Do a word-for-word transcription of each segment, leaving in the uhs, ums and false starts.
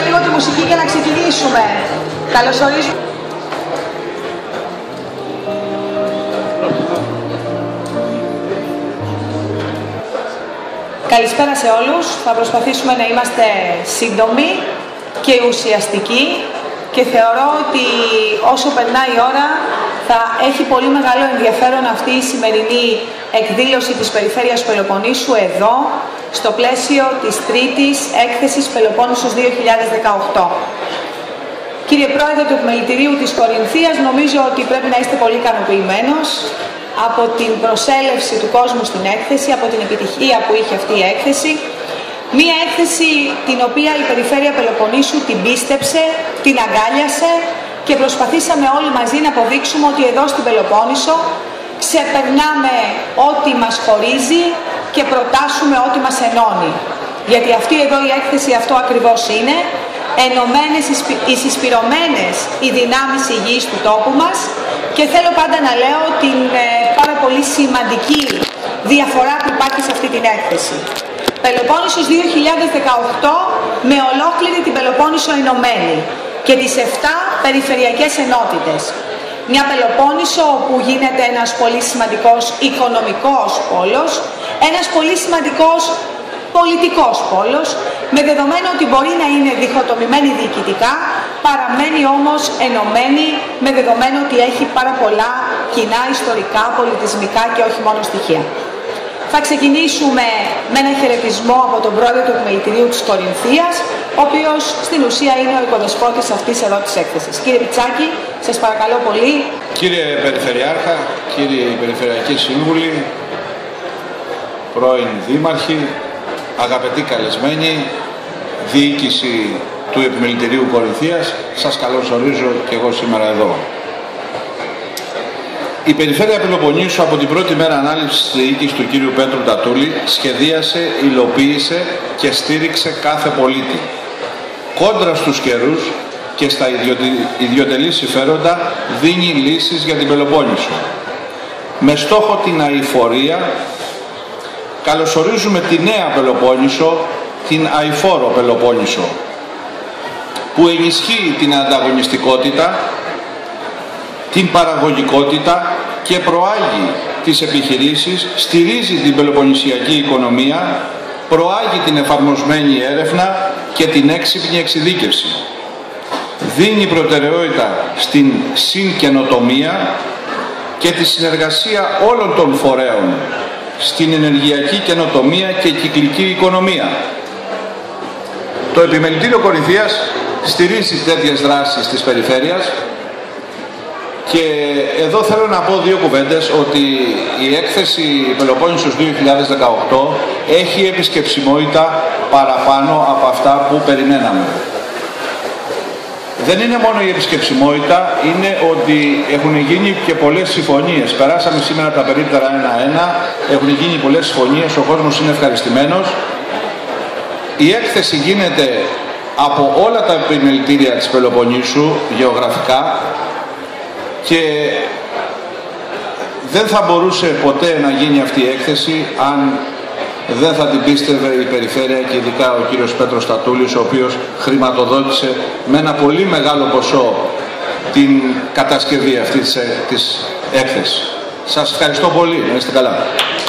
λίγο τη μουσική για να ξεκινήσουμε. Καλωσορίζουμε. Καλησπέρα σε όλους. Θα προσπαθήσουμε να είμαστε σύντομοι και ουσιαστικοί και θεωρώ ότι όσο περνάει η ώρα θα έχει πολύ μεγάλο ενδιαφέρον αυτή η σημερινή εκδήλωση της Περιφέρειας Πελοποννήσου εδώ, στο πλαίσιο της τρίτης έκθεσης Πελοπόννησος δύο χιλιάδες δεκαοκτώ. Κύριε Πρόεδρε του Επιμελητηρίου της Κορινθίας, νομίζω ότι πρέπει να είστε πολύ ικανοποιημένος από την προσέλευση του κόσμου στην έκθεση, από την επιτυχία που είχε αυτή η έκθεση. Μία έκθεση την οποία η Περιφέρεια Πελοποννήσου την πίστεψε, την αγκάλιασε και προσπαθήσαμε όλοι μαζί να αποδείξουμε ότι εδώ στην Πελοπόννησο ξεπερνάμε ό,τι μας χωρίζει και προτάσουμε ό,τι μας ενώνει. Γιατί αυτή εδώ η έκθεση αυτό ακριβώς είναι, ενωμένες οι συσπηρωμένες οι δυνάμεις υγιής του τόπου μας, και θέλω πάντα να λέω την ε, πάρα πολύ σημαντική διαφορά που υπάρχει σε αυτή την έκθεση. Πελοπόννησος δύο χιλιάδες δεκαοκτώ με ολόκληρη την Πελοπόννησο ενωμένη και τις επτά περιφερειακές ενότητες. Μια Πελοπόννησο που γίνεται ένας πολύ σημαντικός οικονομικός πόλος, ένας πολύ σημαντικός πολιτικός πόλος, με δεδομένο ότι μπορεί να είναι διχοτομημένη διοικητικά, παραμένει όμως ενωμένη, με δεδομένο ότι έχει πάρα πολλά κοινά ιστορικά, πολιτισμικά και όχι μόνο στοιχεία. Θα ξεκινήσουμε με ένα χαιρετισμό από τον πρόεδρο του Επιμελητηρίου της Κορινθίας, ο οποίος στην ουσία είναι ο οικοδεσπότης αυτής εδώ της έκθεσης. Κύριε Πιτσάκη, σας παρακαλώ πολύ. Κύριε Περιφερειάρχα, κύριοι Περιφερειακοί Σύμβουλοι, πρώην Δήμαρχοι, αγαπητοί καλεσμένοι, διοίκηση του Επιμελητηρίου Κορινθίας, σας καλωσορίζω και εγώ σήμερα εδώ. Η Περιφέρεια Πελοποννήσου από την πρώτη μέρα ανάληψης της διοίκησης του κύριου Πέτρου Τατούλη σχεδίασε, υλοποίησε και στήριξε κάθε πολίτη. Κόντρα στους καιρούς και στα ιδιωτελή συμφέροντα δίνει λύσεις για την Πελοπόννησο. Με στόχο την αειφορία καλωσορίζουμε τη νέα Πελοπόννησο, την αειφόρο Πελοπόννησο, που ενισχύει την ανταγωνιστικότητα, την παραγωγικότητα και προάγει τις επιχειρήσεις, στηρίζει την πελοποννησιακή οικονομία, προάγει την εφαρμοσμένη έρευνα και την έξυπνη εξειδίκευση. Δίνει προτεραιότητα στην συγκαινοτομία και τη συνεργασία όλων των φορέων στην ενεργειακή καινοτομία και κυκλική οικονομία. Το Επιμελητήριο Κορινθίας στηρίζει τέτοιες δράσεις της περιφέρειας και εδώ θέλω να πω δύο κουβέντες, ότι η έκθεση Πελοπόννησος δύο χιλιάδες δεκαοκτώ έχει επισκεψιμότητα παραπάνω από αυτά που περιμέναμε. Δεν είναι μόνο η επισκεψιμότητα, είναι ότι έχουν γίνει και πολλές συμφωνίες. Περάσαμε σήμερα τα περίπτερα ένα-ένα, έχουν γίνει πολλές συμφωνίες, ο κόσμος είναι ευχαριστημένος. Η έκθεση γίνεται από όλα τα επιμελητήρια της Πελοποννήσου γεωγραφικά και δεν θα μπορούσε ποτέ να γίνει αυτή η έκθεση αν δεν θα την πίστευε η Περιφέρεια και ειδικά ο κύριος Πέτρος Τατούλης, ο οποίος χρηματοδότησε με ένα πολύ μεγάλο ποσό την κατασκευή αυτής της έκθεσης. Σας ευχαριστώ πολύ. Να είστε καλά.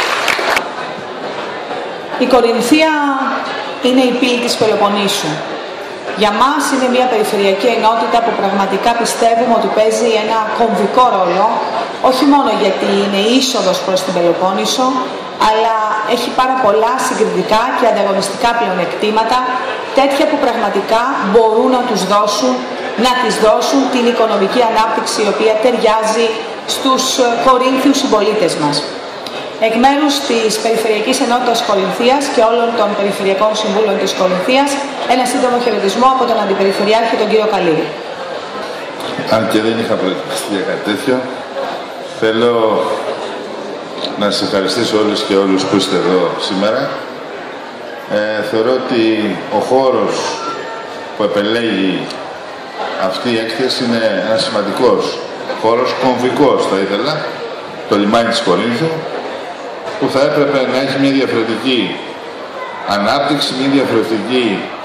Η Κορινθία είναι η πύλη της Πελοποννήσου. Για μας είναι μια περιφερειακή ενότητα που πραγματικά πιστεύουμε ότι παίζει ένα κομβικό ρόλο, όχι μόνο γιατί είναι είσοδος προς την Πελοπόννησο, αλλά έχει πάρα πολλά συγκριτικά και ανταγωνιστικά πλεονεκτήματα, τέτοια που πραγματικά μπορούν να τους δώσουν, να τις δώσουν την οικονομική ανάπτυξη η οποία ταιριάζει στους Κορίνθιους συμπολίτες μας. Εκ μέρους της Περιφερειακής Ενότητας Κορινθίας και όλων των Περιφερειακών Συμβούλων της Κορινθίας, ένα σύντομο χαιρετισμό από τον Αντιπεριφερειάρχη, τον κύριο Καλύρη. Αν και δεν είχα προετοιμαστεί για κάτι τέτοιο, θέλω να σας ευχαριστήσω όλες και όλους που είστε εδώ σήμερα. Ε, θεωρώ ότι ο χώρος που επελέγει αυτή η έκθεση είναι ένας σημαντικός χώρος, κομβικός θα ήθελα, το λιμάνι της Κορίνθου, που θα έπρεπε να έχει μια διαφορετική ανάπτυξη, μια διαφορετική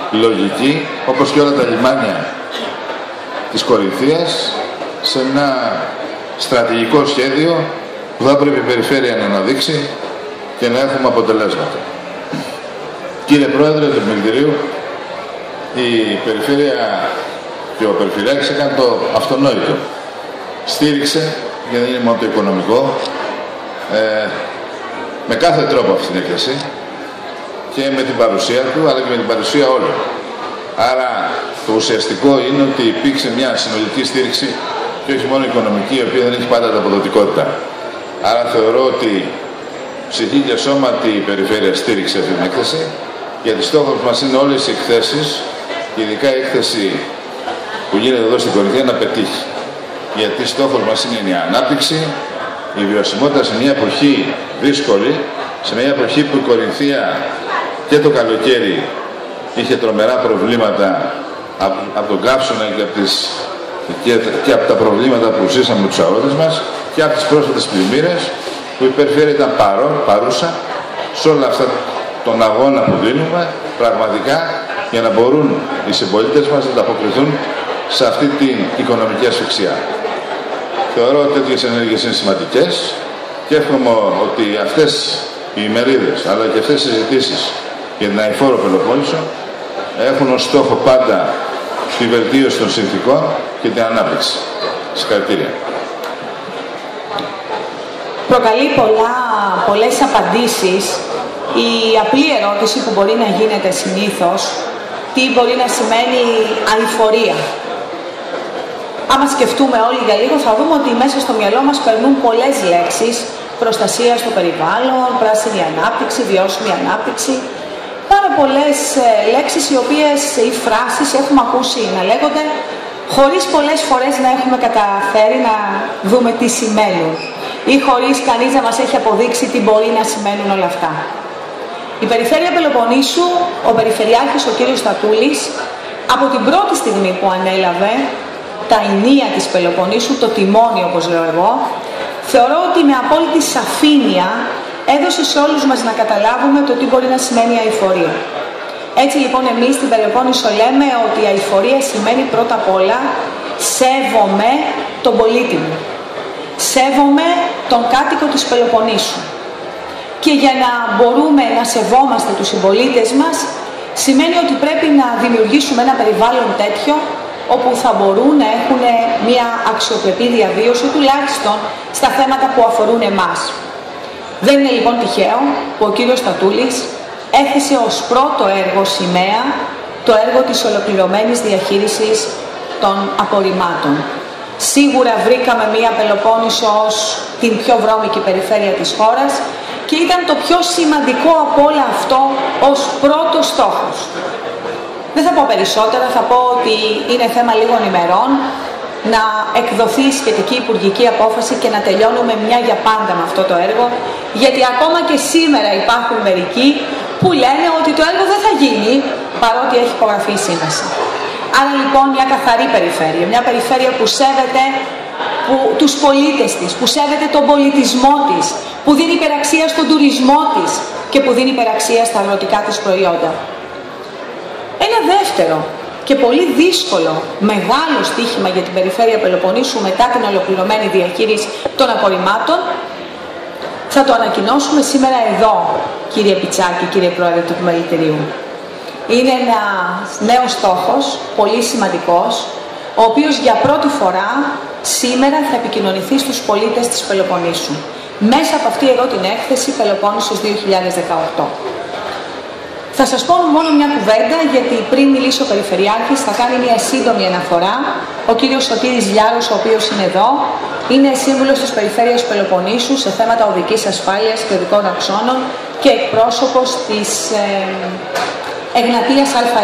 λογική, όπως και όλα τα λιμάνια της Κορινθίας, σε ένα στρατηγικό σχέδιο που θα πρέπει η περιφέρεια να αναδείξει και να έχουμε αποτελέσματα. Κύριε Πρόεδρε του Επιμελητηρίου, η περιφέρεια και ο Περιφερειάρχης έκανε το αυτονόητο. Στήριξε, γιατί δεν είναι μόνο το οικονομικό, ε, με κάθε τρόπο αυτή την έκθεση και με την παρουσία του, αλλά και με την παρουσία όλων. Άρα το ουσιαστικό είναι ότι υπήρξε μια συνολική στήριξη και όχι μόνο οικονομική, η οποία δεν έχει πάντα την αποδοτικότητα. Άρα θεωρώ ότι ψυχή και σώματι η περιφέρεια στήριξε αυτή την έκθεση, γιατί στόχος μας είναι όλες οι εκθέσεις, και ειδικά η έκθεση που γίνεται εδώ στην Κορινθία, να πετύχει. Γιατί στόχος μας είναι η ανάπτυξη, η βιωσιμότητα σε μια εποχή δύσκολη, σε μια εποχή που η Κορινθία και το καλοκαίρι είχε τρομερά προβλήματα από, από τον καύσωνα και από, τις, και, και από τα προβλήματα που ζήσαμε με τους αγρότες μας και από τις πρόσφατες πλημμύρες, που η περιφέρεια ήταν παρόν, παρούσα σε όλα αυτά τον αγώνα που δίνουμε πραγματικά, για να μπορούν οι συμπολίτες μας να ανταποκριθούν σε αυτή την οικονομική ασφυξία. Θεωρώ ότι τέτοιες ενέργειες είναι σημαντικές και εύχομαι ότι αυτές οι ημερίδες αλλά και αυτές οι συζητήσεις για την αειφόρο Πελοπόννησο έχουν ως στόχο πάντα τη βελτίωση των συνθηκών και την ανάπτυξη. Συγχαρητήρια. Προκαλεί πολλά, πολλές απαντήσεις η απλή ερώτηση που μπορεί να γίνεται συνήθως, τι μπορεί να σημαίνει αειφορία. Άμα σκεφτούμε όλοι για λίγο, θα δούμε ότι μέσα στο μυαλό μας περνούν πολλές λέξεις: προστασία στο περιβάλλον, πράσινη ανάπτυξη, βιώσιμη ανάπτυξη. Πάρα πολλές λέξεις οι οποίες, ή φράσεις έχουμε ακούσει να λέγονται, χωρίς πολλές φορές να έχουμε καταφέρει να δούμε τι σημαίνουν, ή χωρίς κανείς να μας έχει αποδείξει τι μπορεί να σημαίνουν όλα αυτά. Η Περιφέρεια Πελοποννήσου, ο Περιφερειάρχης ο κύριος Στατούλης, από την πρώτη στιγμή που ανέλαβε τα ηνία της Πελοποννήσου, το τιμόνι όπως λέω εγώ, θεωρώ ότι με απόλυτη σαφήνεια έδωσε σε όλους μας να καταλάβουμε το τι μπορεί να σημαίνει αειφορία. Έτσι λοιπόν εμείς στην Πελοπόννησο λέμε ότι η αειφορία σημαίνει πρώτα απ' όλα σέβομαι τον πολίτη μου, σέβομαι τον κάτοικο της Πελοποννήσου. Και για να μπορούμε να σεβόμαστε τους συμπολίτες μας, σημαίνει ότι πρέπει να δημιουργήσουμε ένα περιβάλλον τέτοιο όπου θα μπορούν να έχουν μια αξιοπρεπή διαβίωση, τουλάχιστον στα θέματα που αφορούν εμάς. Δεν είναι λοιπόν τυχαίο που ο κύριος Στατούλης έθεσε ως πρώτο έργο σημαία το έργο της ολοκληρωμένης διαχείρισης των απορριμμάτων. Σίγουρα βρήκαμε μία Πελοπόννησο ως την πιο βρώμικη περιφέρεια της χώρας και ήταν το πιο σημαντικό από όλα αυτό ως πρώτος στόχος. Δεν θα πω περισσότερα, θα πω ότι είναι θέμα λίγων ημερών να εκδοθεί σχετική υπουργική απόφαση και να τελειώνουμε μια για πάντα με αυτό το έργο, γιατί ακόμα και σήμερα υπάρχουν μερικοί που λένε ότι το έργο δεν θα γίνει παρότι έχει υπογραφεί η σύμβαση. Άρα λοιπόν μια καθαρή περιφέρεια, μια περιφέρεια που σέβεται που, τους πολίτες της, που σέβεται τον πολιτισμό της, που δίνει υπεραξία στον τουρισμό της και που δίνει υπεραξία στα αγροτικά της προϊόντα. Ένα δεύτερο και πολύ δύσκολο, μεγάλο στοίχημα για την Περιφέρεια Πελοποννήσου μετά την ολοκληρωμένη διαχείριση των απορριμμάτων θα το ανακοινώσουμε σήμερα εδώ, κύριε Πιτσάκη, κύριε Πρόεδρε του Επιμελητηρίου. Είναι ένα νέος στόχος, πολύ σημαντικός, ο οποίος για πρώτη φορά σήμερα θα επικοινωνηθεί στους πολίτες της Πελοποννήσου, μέσα από αυτή εδώ την έκθεση Πελοπόννησος δύο χιλιάδες δεκαοκτώ. Θα σας πω μόνο μια κουβέντα, γιατί πριν μιλήσει ο Περιφερειάρχης θα κάνει μια σύντομη αναφορά. Ο κύριος Σωτήρης Λιάρος, ο οποίος είναι εδώ, είναι σύμβουλος της Περιφέρειας Πελοποννήσου σε θέματα οδικής ασφάλειας και οδικών αξώνων και εκπρόσωπος της ε, Εγνατίας ΑΕ.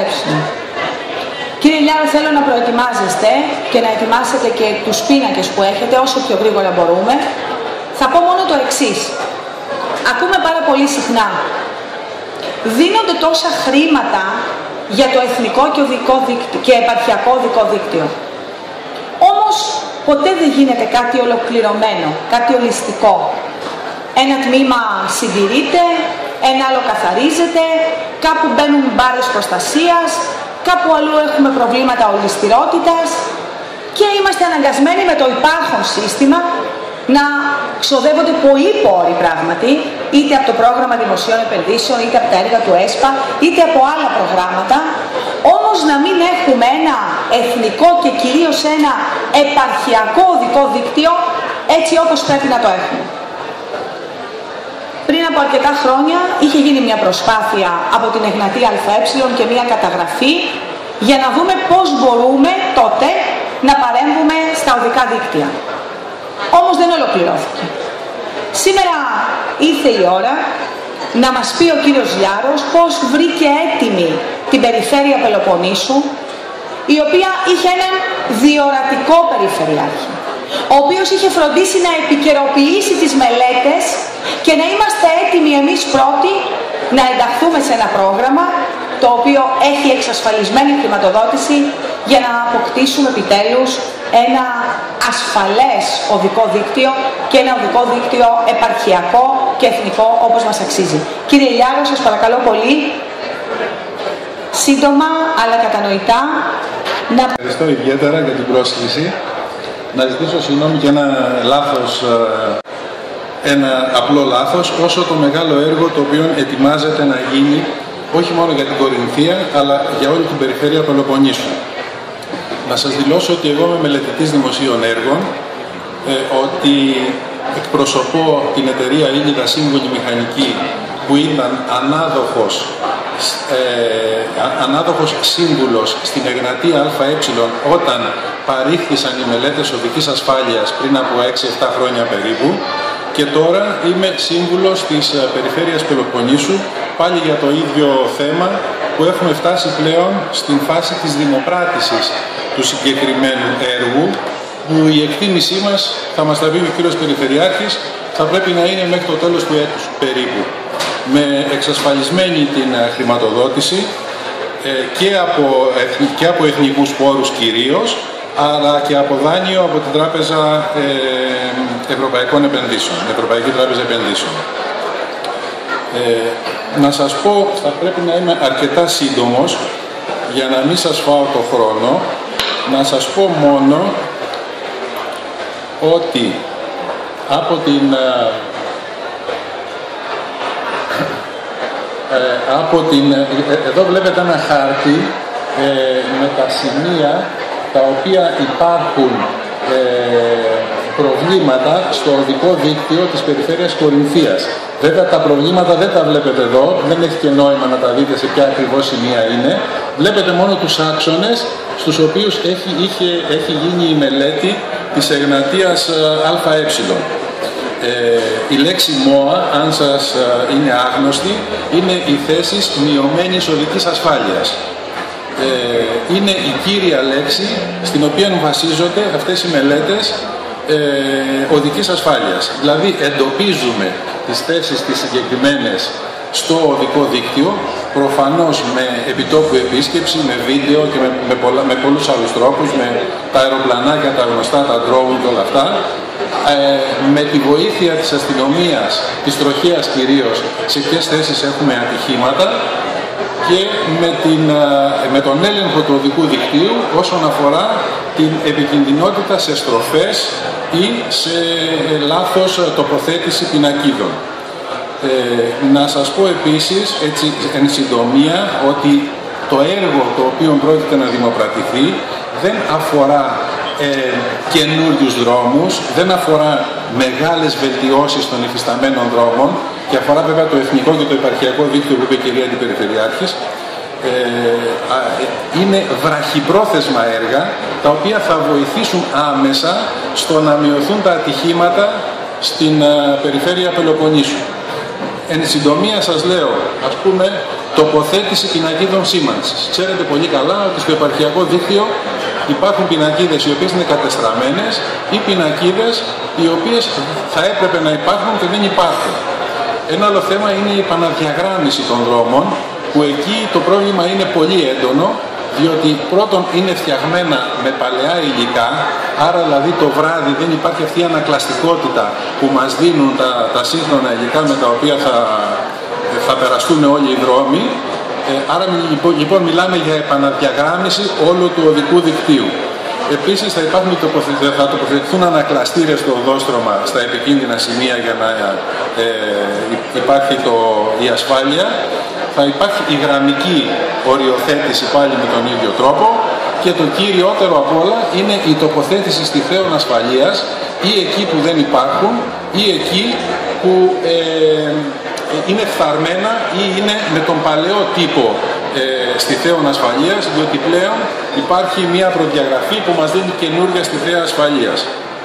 Κύριε Λιάρο, θέλω να προετοιμάζεστε και να ετοιμάσετε και τους πίνακες που έχετε όσο πιο γρήγορα μπορούμε. Θα πω μόνο το εξής. Ακούμε πάρα πολύ συχνά: δίνονται τόσα χρήματα για το εθνικό και, οδικό δίκτυο, και επαρχιακό οδικό δίκτυο. Όμως ποτέ δεν γίνεται κάτι ολοκληρωμένο, κάτι ολιστικό. Ένα τμήμα συντηρείται, ένα άλλο καθαρίζεται, κάπου μπαίνουν μπάρες προστασίας, κάπου αλλού έχουμε προβλήματα ολισθηρότητας και είμαστε αναγκασμένοι με το υπάρχον σύστημα να ξοδεύονται πολλοί πόροι πράγματι, είτε από το πρόγραμμα δημοσίων επενδύσεων, είτε από τα έργα του ΕΣΠΑ, είτε από άλλα προγράμματα, όμως να μην έχουμε ένα εθνικό και κυρίως ένα επαρχιακό οδικό δίκτυο έτσι όπως πρέπει να το έχουμε. Πριν από αρκετά χρόνια είχε γίνει μια προσπάθεια από την Εγνατή ΑΕ και μια καταγραφή για να δούμε πώς μπορούμε τότε να παρέμβουμε στα οδικά δίκτυα. Όμως δεν ολοκληρώθηκε. Σήμερα ήρθε η ώρα να μας πει ο κύριος Λιάρος πώς βρήκε έτοιμη την περιφέρεια Πελοποννήσου, η οποία είχε έναν διορατικό περιφερειάρχη, ο οποίος είχε φροντίσει να επικαιροποιήσει τις μελέτες και να είμαστε έτοιμοι εμείς πρώτοι να ενταχθούμε σε ένα πρόγραμμα το οποίο έχει εξασφαλισμένη χρηματοδότηση για να αποκτήσουμε επιτέλους ένα ασφαλές οδικό δίκτυο και ένα οδικό δίκτυο επαρχιακό και εθνικό όπως μας αξίζει. Κύριε Λιάρο, σας παρακαλώ πολύ, σύντομα αλλά κατανοητά να... Ευχαριστώ ιδιαίτερα για την πρόσκληση. Να ζητήσω συγγνώμη για ένα λάθος, ένα απλό λάθος, όσο το μεγάλο έργο το οποίο ετοιμάζεται να γίνει όχι μόνο για την Κορινθία, αλλά για όλη την περιφέρεια Πελοποννήσου. Να σας δηλώσω ότι εγώ είμαι μελετητής δημοσίων έργων, ε, ότι εκπροσωπώ την εταιρεία Ήλιδα Σύμβουλη Μηχανική, που ήταν ανάδοχος, ε, ανάδοχος σύμβουλος στην Εγνατή ΑΕ όταν παρήχθησαν οι μελέτες οδικής ασφάλειας πριν από έξι εφτά χρόνια περίπου, και τώρα είμαι σύμβουλος της Περιφέρειας Πελοποννήσου, πάλι για το ίδιο θέμα, που έχουμε φτάσει πλέον στην φάση της δημοπράτησης του συγκεκριμένου έργου, που η εκτίμησή μας, θα μας τα πει ο κύριος Περιφερειάρχης, θα πρέπει να είναι μέχρι το τέλος του έτους περίπου, με εξασφαλισμένη την χρηματοδότηση και από, και από εθνικούς πόρους κυρίως, αλλά και από δάνειο από την Τράπεζα Ευρωπαϊκών Επενδύσεων, Ευρωπαϊκή Τράπεζα Επενδύσεων. Ε, να σας πω, θα πρέπει να είμαι αρκετά σύντομος για να μην σας φάω το χρόνο, να σας πω μόνο ότι από την ε, από την, ε, εδώ βλέπετε ένα χάρτη ε, με τα σημεία τα οποία υπάρχουν ε, προβλήματα στο οδικό δίκτυο της περιφέρειας Κορινθίας. Βέβαια τα προβλήματα δεν τα βλέπετε εδώ, δεν έχει και νόημα να τα δείτε σε ποια ακριβώς σημεία είναι. Βλέπετε μόνο τους άξονες στους οποίους έχει, είχε, έχει γίνει η μελέτη της Εγνατίας ΑΕ. Ε, η λέξη ΜΟΑ, αν σας είναι άγνωστη, είναι οι θέσεις μειωμένης οδικής ασφάλειας. Ε, είναι η κύρια λέξη στην οποία βασίζονται αυτές οι μελέτες ε, οδικής ασφάλειας. Δηλαδή εντοπίζουμε τις θέσεις τις συγκεκριμένες στο οδικό δίκτυο, προφανώς με επιτόπου επίσκεψη, με βίντεο και με, με, πολλά, με πολλούς άλλους τρόπους, με τα αεροπλανάκια, τα γνωστά, τα drone και όλα αυτά, ε, με τη βοήθεια της αστυνομίας, της τροχέας κυρίως, σε ποιες θέσεις έχουμε ατυχήματα, και με, την, με τον έλεγχο του οδικού δικτύου όσον αφορά την επικινδυνότητα σε στροφές ή σε λάθος τοποθέτηση πινακίδων. Ε, να σας πω επίσης, έτσι εν συντομία, ότι το έργο το οποίο πρόκειται να δημοπρατηθεί δεν αφορά ε, καινούριους δρόμους, δεν αφορά μεγάλες βελτιώσεις των υφισταμένων δρόμων, και αφορά βέβαια το εθνικό και το επαρχιακό δίκτυο που είπε η κυρία Αντιπεριφερειάρχης. Ε, είναι βραχυπρόθεσμα έργα τα οποία θα βοηθήσουν άμεσα στο να μειωθούν τα ατυχήματα στην α, περιφέρεια Πελοποννήσου. Εν συντομία σας λέω, ας πούμε, τοποθέτηση πινακίδων σήμανσης. Ξέρετε πολύ καλά ότι στο επαρχιακό δίκτυο υπάρχουν πινακίδες οι οποίες είναι κατεστραμμένες ή πινακίδες οι οποίες θα έπρεπε να υπάρχουν και δεν υπάρχουν. Ένα άλλο θέμα είναι η επαναδιαγράμμιση των δρόμων, που εκεί το πρόβλημα είναι πολύ έντονο, διότι πρώτον είναι φτιαγμένα με παλαιά υλικά, άρα δηλαδή το βράδυ δεν υπάρχει αυτή η ανακλαστικότητα που μας δίνουν τα, τα σύγχρονα υλικά με τα οποία θα, θα περαστούν όλοι οι δρόμοι. Ε, άρα λοιπόν μιλάμε για επαναδιαγράμμιση όλου του οδικού δικτύου. Επίσης θα, υπάρχουν, θα τοποθετηθούν ανακλαστήρες στο οδόστρωμα στα επικίνδυνα σημεία για να ε, υπάρχει το, η ασφάλεια. Θα υπάρχει η γραμμική οριοθέτηση πάλι με τον ίδιο τρόπο και το κυριότερο απ' όλα είναι η τοποθέτηση στιθέων ασφαλείας ή εκεί που δεν υπάρχουν ή εκεί που ε, είναι φθαρμένα ή είναι με τον παλαιό τύπο ε, στιθέων ασφαλείας, διότι πλέον υπάρχει μια προδιαγραφή που μας δίνει καινούργια στιθέα ασφαλείας.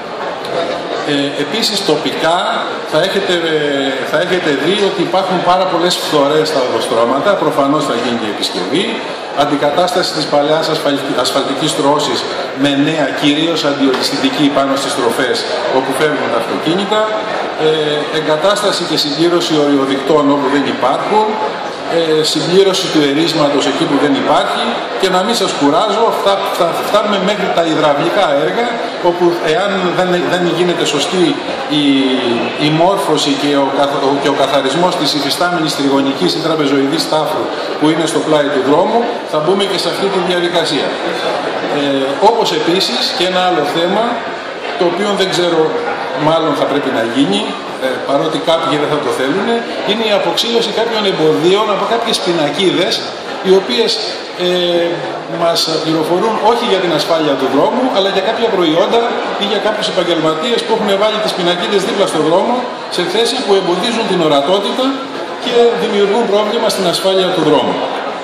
Ε, επίσης τοπικά θα έχετε, θα έχετε δει ότι υπάρχουν πάρα πολλές φθορές στα οδοστρώματα, προφανώς θα γίνει η επισκευή, αντικατάσταση της παλαιάς ασφαλτικής τρώσης με νέα κυρίως αντιολισθητική πάνω στις στροφές όπου φεύγουν τα αυτοκίνητα, ε, εγκατάσταση και συμπλήρωση οριοδικτών όπου δεν υπάρχουν, ε, συμπλήρωση του ερίσματος εκεί που δεν υπάρχει και να μην σας κουράζω, θα, θα φτάνουμε μέχρι τα υδραυλικά έργα όπου εάν δεν, δεν γίνεται σωστή η, η μόρφωση και ο, και ο καθαρισμός της υφιστάμενης τριγωνικής ή τραπεζοειδής τάφρου που είναι στο πλάι του δρόμου, θα μπούμε και σε αυτή τη διαδικασία. Ε, όπως επίσης και ένα άλλο θέμα, το οποίο δεν ξέρω, μάλλον θα πρέπει να γίνει, ε, παρότι κάποιοι δεν θα το θέλουν, είναι η αποξήλωση κάποιων εμποδίων από κάποιες πινακίδες, οι οποίες ε, μας πληροφορούν όχι για την ασφάλεια του δρόμου, αλλά για κάποια προϊόντα ή για κάποιους επαγγελματίες που έχουν βάλει τις πινακίδες δίπλα στον δρόμο, σε θέση που εμποδίζουν την ορατότητα και δημιουργούν πρόβλημα στην ασφάλεια του δρόμου.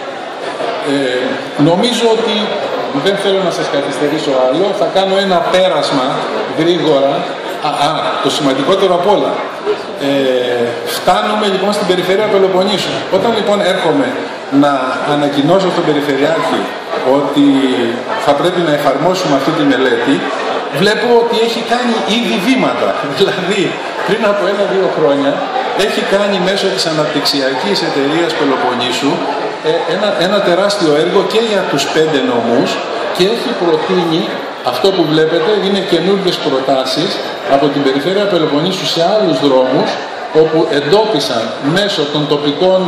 Ε, νομίζω ότι δεν θέλω να σας καθυστερήσω άλλο, θα κάνω ένα πέρασμα γρήγορα. Α, α, το σημαντικότερο απ' όλα. Ε, φτάνουμε λοιπόν στην περιφέρεια Πελοποννήσου. Όταν λοιπόν έρχομαι να ανακοινώσω στον Περιφερειάρχη ότι θα πρέπει να εφαρμόσουμε αυτή τη μελέτη, βλέπω ότι έχει κάνει ήδη βήματα. Δηλαδή, πριν από ένα-δύο χρόνια, έχει κάνει μέσω της αναπτυξιακής εταιρείας Πελοποννήσου ε, ένα, ένα τεράστιο έργο και για τους πέντε νομούς και έχει προτείνει, αυτό που βλέπετε είναι καινούργιες προτάσεις από την περιφέρεια Πελοποννήσου σε άλλους δρόμους, όπου εντόπισαν μέσω των τοπικών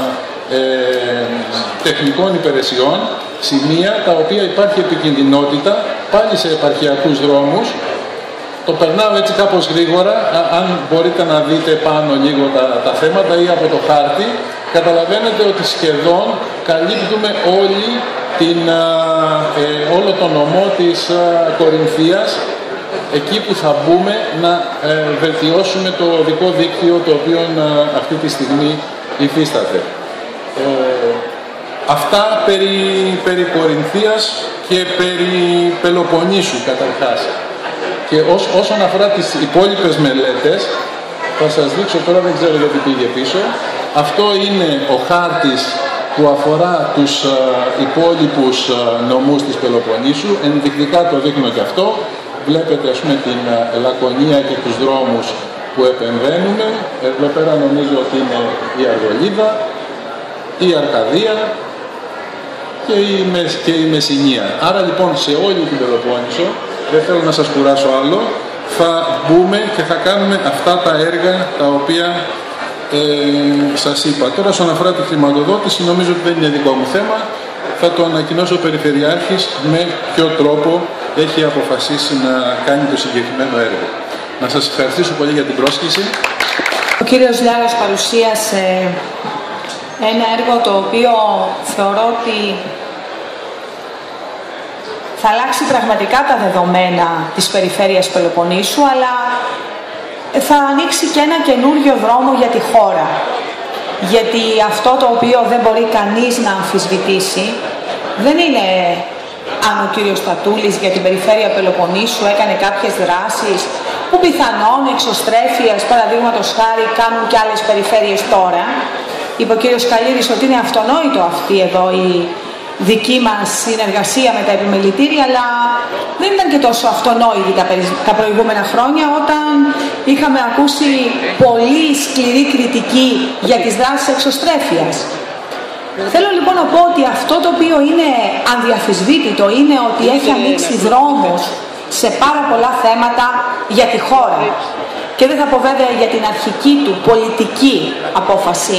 ε, τεχνικών υπηρεσιών σημεία τα οποία υπάρχει επικινδυνότητα πάλι σε επαρχιακούς δρόμους. Το περνάω έτσι κάπως γρήγορα, αν μπορείτε να δείτε πάνω λίγο τα, τα θέματα ή από το χάρτη, καταλαβαίνετε ότι σχεδόν καλύπτουμε όλη την, ε, όλο το νομό της ε, Κορινθίας, εκεί που θα μπούμε να ε, βελτιώσουμε το οδικό δίκτυο το οποίο ε, αυτή τη στιγμή υφίσταται. Ε, αυτά περί, περί Κορινθίας και περί Πελοποννήσου καταρχάς. Και ως, όσον αφορά τις υπόλοιπες μελέτες, θα σας δείξω τώρα, δεν ξέρω γιατί πήγε πίσω. Αυτό είναι ο χάρτης που αφορά τους uh, υπόλοιπους uh, νομούς της Πελοποννήσου. Ενδεικτικά το δείχνω και αυτό. Βλέπετε ας πούμε την uh, Λακωνία και τους δρόμους που επεμβαίνουμε. Εδώ πέρα νομίζω ότι είναι η Αργολίδα, η Αρκαδία και η, Μεσ, και η Μεσσηνία. Άρα λοιπόν σε όλη την Πελοπόννησο, δεν θέλω να σας κουράσω άλλο, θα μπούμε και θα κάνουμε αυτά τα έργα τα οποία ε, σας είπα. Τώρα, όσον αφορά τη χρηματοδότηση, νομίζω ότι δεν είναι δικό μου θέμα. Θα το ανακοινώσω ο Περιφερειάρχης με ποιο τρόπο έχει αποφασίσει να κάνει το συγκεκριμένο έργο. Να σας ευχαριστήσω πολύ για την πρόσκληση. Ο κύριος Λιάγος παρουσίασε ένα έργο το οποίο θεωρώ ότι θα αλλάξει πραγματικά τα δεδομένα της περιφέρειας Πελοποννήσου, αλλά θα ανοίξει και ένα καινούριο δρόμο για τη χώρα. Γιατί αυτό το οποίο δεν μπορεί κανείς να αμφισβητήσει δεν είναι αν ο κύριος Τατούλης για την περιφέρεια Πελοποννήσου έκανε κάποιες δράσεις που πιθανόν εξωστρέφειας, παραδείγματος χάρη, κάνουν και άλλες περιφέρειες τώρα. Είπε ο κύριος Καλίδης ότι είναι αυτονόητο αυτή εδώ η δική μας συνεργασία με τα επιμελητήρια, αλλά δεν ήταν και τόσο αυτονόητη τα, τα προηγούμενα χρόνια, όταν είχαμε ακούσει πολύ σκληρή κριτική για τις δράσεις εξωστρέφειας. Θέλω λοιπόν να πω ότι αυτό το οποίο είναι αδιαφυσβήτητο είναι ότι έχει ανοίξει δρόμους σε πάρα πολλά θέματα για τη χώρα. Και δεν θα πω βέβαια για την αρχική του πολιτική απόφαση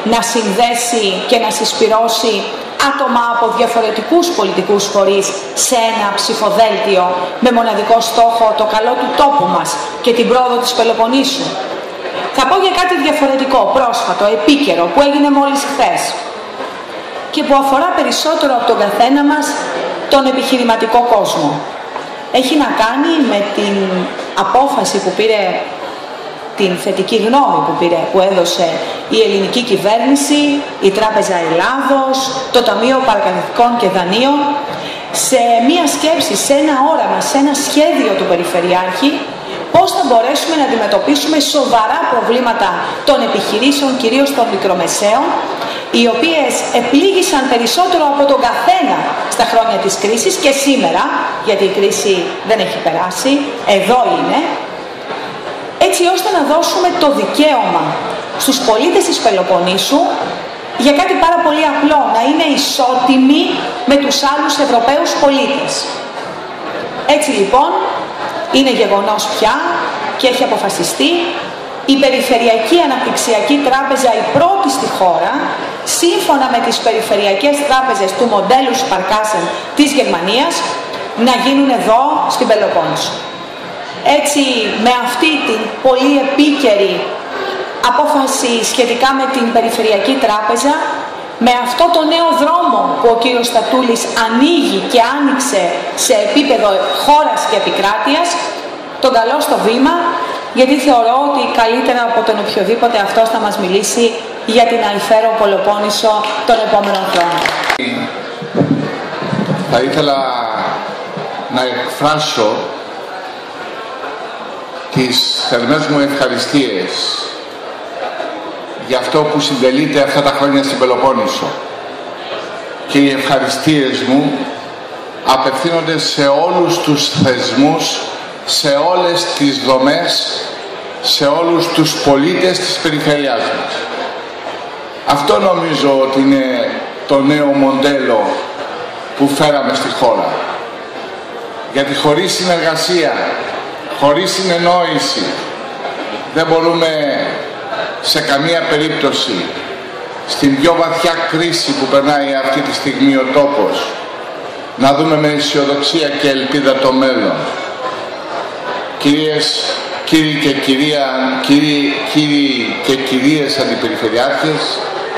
να συνδέσει και να συσπυρώσει άτομα από διαφορετικούς πολιτικούς φορείς σε ένα ψηφοδέλτιο με μοναδικό στόχο το καλό του τόπου μας και την πρόοδο της Πελοποννήσου. Θα πω για κάτι διαφορετικό, πρόσφατο, επίκαιρο, που έγινε μόλις χθες και που αφορά περισσότερο από τον καθένα μας τον επιχειρηματικό κόσμο. Έχει να κάνει με την απόφαση που πήρε, την θετική γνώμη που, πήρε, που έδωσε η ελληνική κυβέρνηση, η Τράπεζα Ελλάδος, το Ταμείο Παρακαταθήκων και Δανείων, σε μία σκέψη, σε ένα όραμα, σε ένα σχέδιο του Περιφερειάρχη, πώς θα μπορέσουμε να αντιμετωπίσουμε σοβαρά προβλήματα των επιχειρήσεων, κυρίως των μικρομεσαίων, οι οποίες επλήγησαν περισσότερο από τον καθένα στα χρόνια της κρίσης και σήμερα, γιατί η κρίση δεν έχει περάσει, εδώ είναι, έτσι ώστε να δώσουμε το δικαίωμα στους πολίτες της Πελοποννήσου για κάτι πάρα πολύ απλό, να είναι ισότιμοι με τους άλλους Ευρωπαίους πολίτες. Έτσι λοιπόν, είναι γεγονός πια και έχει αποφασιστεί η Περιφερειακή Αναπτυξιακή Τράπεζα, η πρώτη στη χώρα, σύμφωνα με τις περιφερειακές τράπεζες του μοντέλου Sparkassen της Γερμανίας, να γίνουν εδώ στην Πελοπόννησο. Έτσι, με αυτή την πολύ επίκαιρη απόφαση σχετικά με την Περιφερειακή Τράπεζα, με αυτό το νέο δρόμο που ο κύριος Στατούλης ανοίγει και άνοιξε σε επίπεδο χώρας και επικράτειας, τον καλώ στο βήμα, γιατί θεωρώ ότι καλύτερα από τον οποιοδήποτε αυτός θα μας μιλήσει για την αηφαίρο Πελοπόννησο των επόμενων χρόνων. Θα ήθελα να εκφράσω τις θερμές μου ευχαριστίες για αυτό που συντελείται αυτά τα χρόνια στην Πελοπόννησο. Και οι ευχαριστίες μου απευθύνονται σε όλους τους θεσμούς, σε όλες τις δομές, σε όλους τους πολίτες της περιφερειάς μας. Αυτό νομίζω ότι είναι το νέο μοντέλο που φέραμε στη χώρα. Γιατί χωρίς συνεργασία, χωρίς συνεννόηση, δεν μπορούμε σε καμία περίπτωση στην πιο βαθιά κρίση που περνάει αυτή τη στιγμή ο τόπος να δούμε με αισιοδοξία και ελπίδα το μέλλον. Κυρίες, κύριοι και, κυρία, κύριοι, κύριοι και κυρίες αντιπεριφερειάρχες,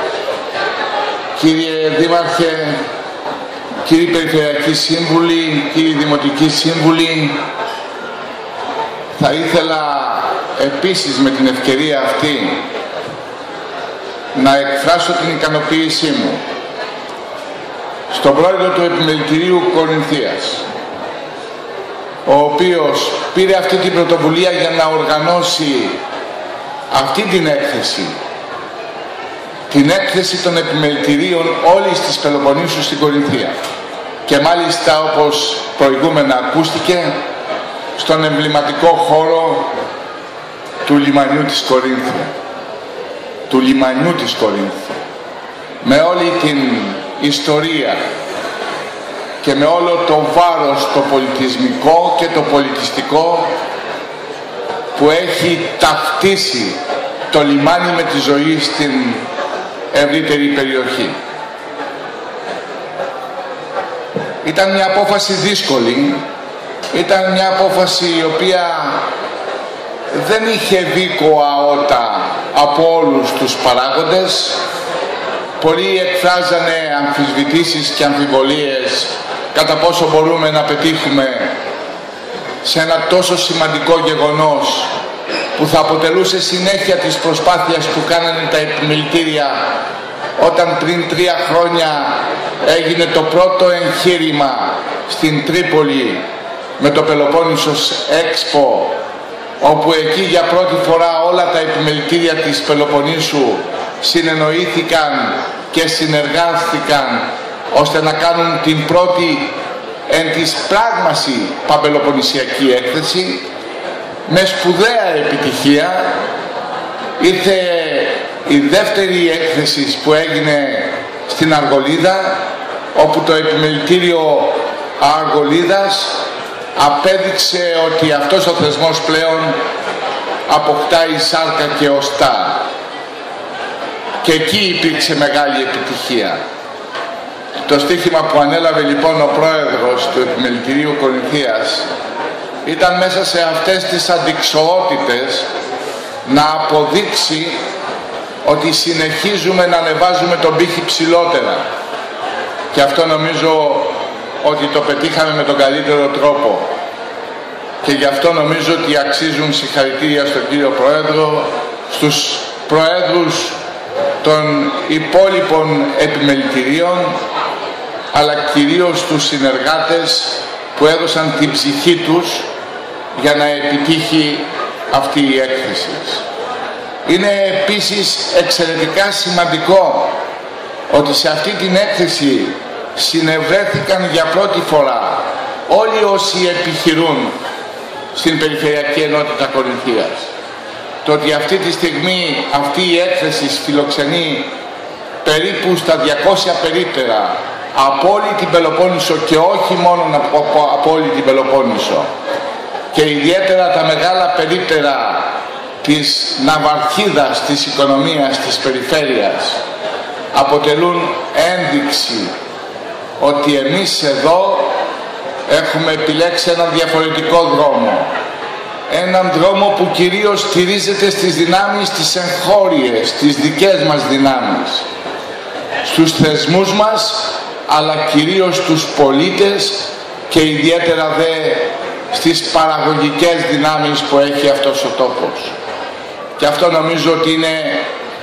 κύριε Δήμαρχε, κύριοι Περιφερειακοί Σύμβουλοι, κύριοι Δημοτικοί Σύμβουλοι, θα ήθελα επίσης με την ευκαιρία αυτή να εκφράσω την ικανοποίησή μου στον πρόεδρο του Επιμελητηρίου Κορινθίας, ο οποίος πήρε αυτή την πρωτοβουλία για να οργανώσει αυτή την έκθεση, την έκθεση των επιμελητηρίων όλης της Πελοποννήσου στην Κορινθία, και μάλιστα, όπως προηγούμενα ακούστηκε, στον εμβληματικό χώρο του λιμανιού της Κορίνθου, του λιμανιού της Κορίνθου, με όλη την ιστορία και με όλο το βάρος το πολιτισμικό και το πολιτιστικό που έχει ταυτίσει το λιμάνι με τη ζωή στην ευρύτερη περιοχή. Ήταν μια απόφαση δύσκολη, ήταν μια απόφαση η οποία δεν είχε δίκο αότα από όλους τους παράγοντες. Πολλοί εκφράζανε αμφισβητήσεις και αμφιβολίες κατά πόσο μπορούμε να πετύχουμε σε ένα τόσο σημαντικό γεγονός που θα αποτελούσε συνέχεια της προσπάθειας που κάνανε τα επιμελητήρια όταν πριν τρία χρόνια έγινε το πρώτο εγχείρημα στην Τρίπολη με το Πελοπόννησος Expo, όπου εκεί για πρώτη φορά όλα τα επιμελητήρια της Πελοποννήσου συνεννοήθηκαν και συνεργάστηκαν ώστε να κάνουν την πρώτη εν της πράγμαση παπελοποννησιακή έκθεση. Με σπουδαία επιτυχία ήρθε η δεύτερη έκθεση που έγινε στην Αργολίδα, όπου το επιμελητήριο Αργολίδας απέδειξε ότι αυτός ο θεσμός πλέον αποκτάει σάρκα και οστά. και εκεί υπήρξε μεγάλη επιτυχία. Το στοίχημα που ανέλαβε λοιπόν ο πρόεδρος του Επιμελητηρίου Κορινθίας ήταν μέσα σε αυτές τις αντιξοότητες να αποδείξει ότι συνεχίζουμε να ανεβάζουμε τον πύχη ψηλότερα. Και αυτό νομίζω ότι το πετύχαμε με τον καλύτερο τρόπο. Και γι' αυτό νομίζω ότι αξίζουν συγχαρητήρια στον κύριο Πρόεδρο, στους Προέδρους των υπόλοιπων επιμελητηρίων, αλλά κυρίως τους συνεργάτες που έδωσαν την ψυχή τους για να επιτύχει αυτή η έκθεση. Είναι επίσης εξαιρετικά σημαντικό ότι σε αυτή την έκθεση συνευρέθηκαν για πρώτη φορά όλοι όσοι επιχειρούν στην Περιφερειακή Ενότητα Κορινθίας. Το ότι αυτή τη στιγμή αυτή η έκθεση φιλοξενεί περίπου στα διακόσια περίπτερα από όλη την Πελοπόννησο και όχι μόνο από, από, από όλη την Πελοπόννησο, και ιδιαίτερα τα μεγάλα περίπτερα της ναυαρχίδας της οικονομίας της περιφέρειας, αποτελούν ένδειξη ότι εμείς εδώ έχουμε επιλέξει έναν διαφορετικό δρόμο. Έναν δρόμο που κυρίως στηρίζεται στις δυνάμεις τις εγχώριες, τις δικές μας δυνάμεις, στους θεσμούς μας, αλλά κυρίως στους πολίτες και ιδιαίτερα δε στις παραγωγικές δυνάμεις που έχει αυτός ο τόπος. Και αυτό νομίζω ότι είναι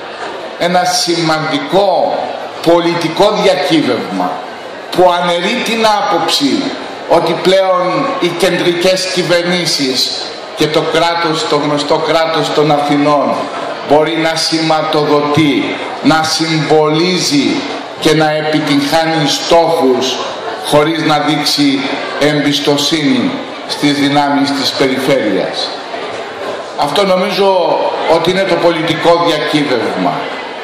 ένα σημαντικό πολιτικό διακύβευμα που αναιρεί την άποψη ότι πλέον οι κεντρικές κυβερνήσεις και το κράτος, το γνωστό κράτος των Αθηνών, μπορεί να σηματοδοτεί, να συμβολίζει και να επιτυγχάνει στόχους χωρίς να δείξει εμπιστοσύνη στις δυνάμεις της περιφέρειας. Αυτό νομίζω ότι είναι το πολιτικό διακύβευμα.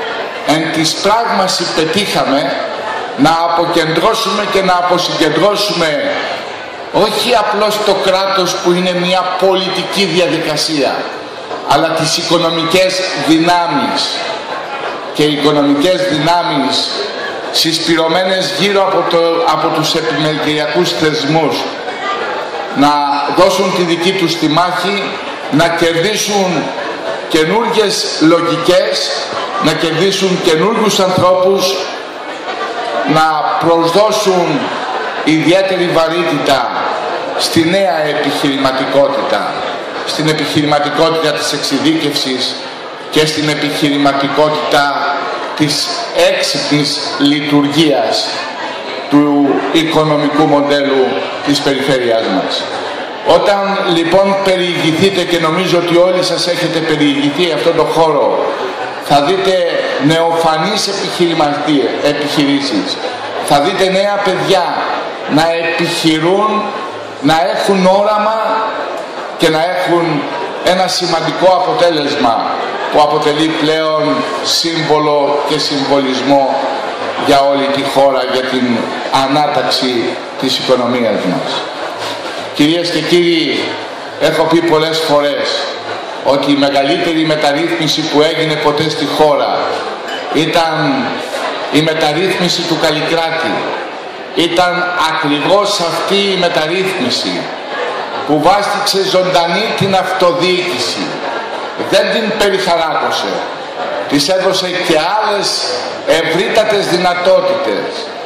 Εν της πράγμαση πετύχαμε να αποκεντρώσουμε και να αποσυγκεντρώσουμε όχι απλώς το κράτος που είναι μια πολιτική διαδικασία, αλλά τις οικονομικές δυνάμεις, και οι οικονομικές δυνάμεις συσπηρωμένες γύρω από, το, από τους επιμελητηριακούς θεσμούς να δώσουν τη δική τους τη μάχη, να κερδίσουν καινούργιες λογικές, να κερδίσουν καινούργιους ανθρώπους, να προσδώσουν ιδιαίτερη βαρύτητα στη νέα επιχειρηματικότητα, στην επιχειρηματικότητα της εξειδίκευσης και στην επιχειρηματικότητα της έξυπνης λειτουργίας του οικονομικού μοντέλου της περιφέρειάς μας. Όταν λοιπόν περιηγηθείτε, και νομίζω ότι όλοι σας έχετε περιηγηθεί αυτόν τον χώρο, θα δείτε νεοφανείς επιχειρήσεις, θα δείτε νέα παιδιά να επιχειρούν, να έχουν όραμα και να έχουν ένα σημαντικό αποτέλεσμα που αποτελεί πλέον σύμβολο και συμβολισμό για όλη τη χώρα, για την ανάταξη της οικονομίας μας. Κυρίες και κύριοι, έχω πει πολλές φορές ότι η μεγαλύτερη μεταρρύθμιση που έγινε ποτέ στη χώρα ήταν η μεταρρύθμιση του Καλλικράτη. Ήταν ακριβώς αυτή η μεταρρύθμιση που βάστηξε ζωντανή την αυτοδιοίκηση. Δεν την περιχαράκωσε. Της έδωσε και άλλες ευρύτατες δυνατότητες.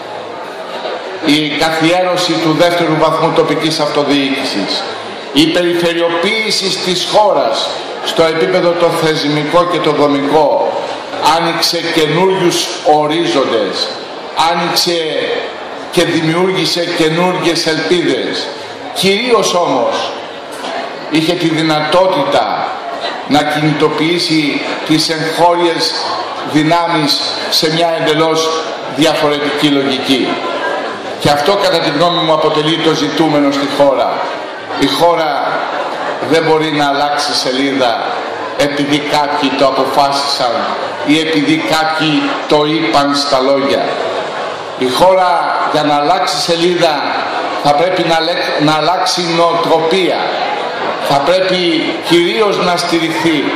Η καθιέρωση του δεύτερου βαθμού τοπικής αυτοδιοίκησης, η περιφερειοποίηση της χώρας στο επίπεδο το θεσμικό και το δομικό, άνοιξε καινούριους ορίζοντες, άνοιξε και δημιούργησε καινούργιες ελπίδες. Κυρίως όμως είχε τη δυνατότητα να κινητοποιήσει τις εγχώριες δυνάμεις σε μια εντελώς διαφορετική λογική. Και αυτό κατά τη γνώμη μου αποτελεί το ζητούμενο στη χώρα. Η χώρα δεν μπορεί να αλλάξει σελίδα επειδή κάποιοι το αποφάσισαν ή επειδή κάποιοι το είπαν στα λόγια. Η χώρα για να αλλάξει σελίδα θα πρέπει να, να αλλάξει νοοτροπία. Θα πρέπει κυρίως να στηριχθεί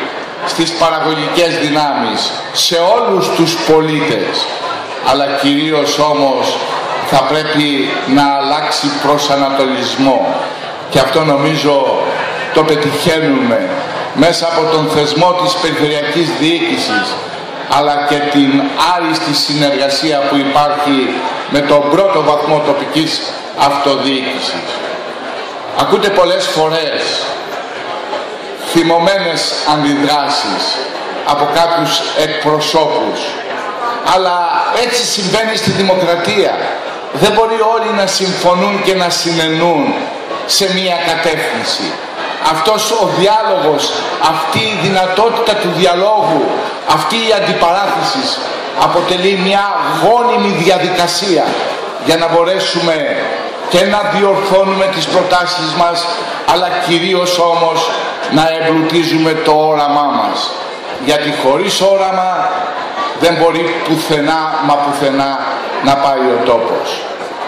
στις παραγωγικές δυνάμεις, σε όλους τους πολίτες, αλλά κυρίως όμως θα πρέπει να αλλάξει προσανατολισμό, και αυτό νομίζω το πετυχαίνουμε μέσα από τον θεσμό της περιφερειακής διοίκησης, αλλά και την άριστη συνεργασία που υπάρχει με τον πρώτο βαθμό τοπικής αυτοδιοίκησης. Ακούτε πολλές φορές θυμωμένες αντιδράσεις από κάποιους εκπροσώπους, αλλά έτσι συμβαίνει στη δημοκρατία. Δεν μπορεί όλοι να συμφωνούν και να συνενούν σε μία κατεύθυνση. Αυτός ο διάλογος, αυτή η δυνατότητα του διαλόγου, αυτή η αντιπαράθεση αποτελεί μια γόνιμη διαδικασία για να μπορέσουμε και να διορθώνουμε τις προτάσεις μας, αλλά κυρίως όμως να εμπλουτίζουμε το όραμά μας. Γιατί χωρίς όραμα δεν μπορεί πουθενά μα πουθενά να πάει ο τόπος.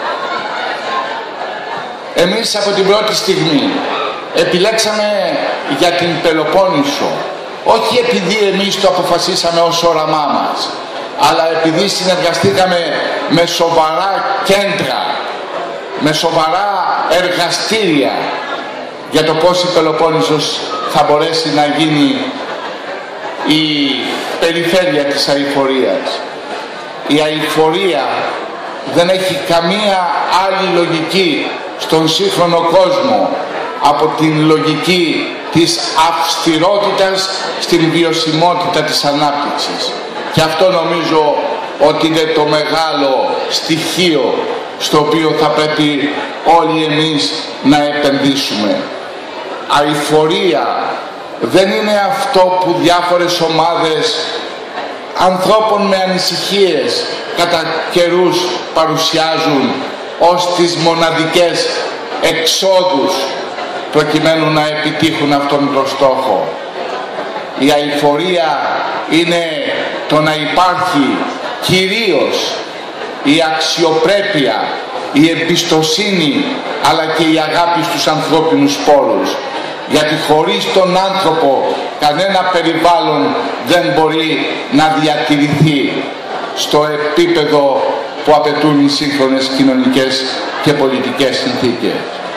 Εμείς από την πρώτη στιγμή επιλέξαμε για την Πελοπόννησο, όχι επειδή εμείς το αποφασίσαμε ως όραμά μας, αλλά επειδή συνεργαστήκαμε με σοβαρά κέντρα, με σοβαρά εργαστήρια για το πώς η Πελοπόννησος θα μπορέσει να γίνει η περιφέρεια της αειφορίας. Η αειφορία δεν έχει καμία άλλη λογική στον σύγχρονο κόσμο από την λογική της αυστηρότητας στην βιωσιμότητα της ανάπτυξης. Και αυτό νομίζω ότι είναι το μεγάλο στοιχείο στο οποίο θα πρέπει όλοι εμείς να επενδύσουμε. Αειφορία δεν είναι αυτό που διάφορες ομάδες ανθρώπων με ανησυχίες κατά καιρούς παρουσιάζουν ως τις μοναδικές εξόδους προκειμένου να επιτύχουν αυτόν τον στόχο. Η αειφορία είναι το να υπάρχει κυρίως η αξιοπρέπεια, η εμπιστοσύνη, αλλά και η αγάπη στους ανθρώπινους πόρους. Γιατί χωρίς τον άνθρωπο κανένα περιβάλλον δεν μπορεί να διατηρηθεί στο επίπεδο που απαιτούν οι σύγχρονες κοινωνικές και πολιτικές συνθήκες.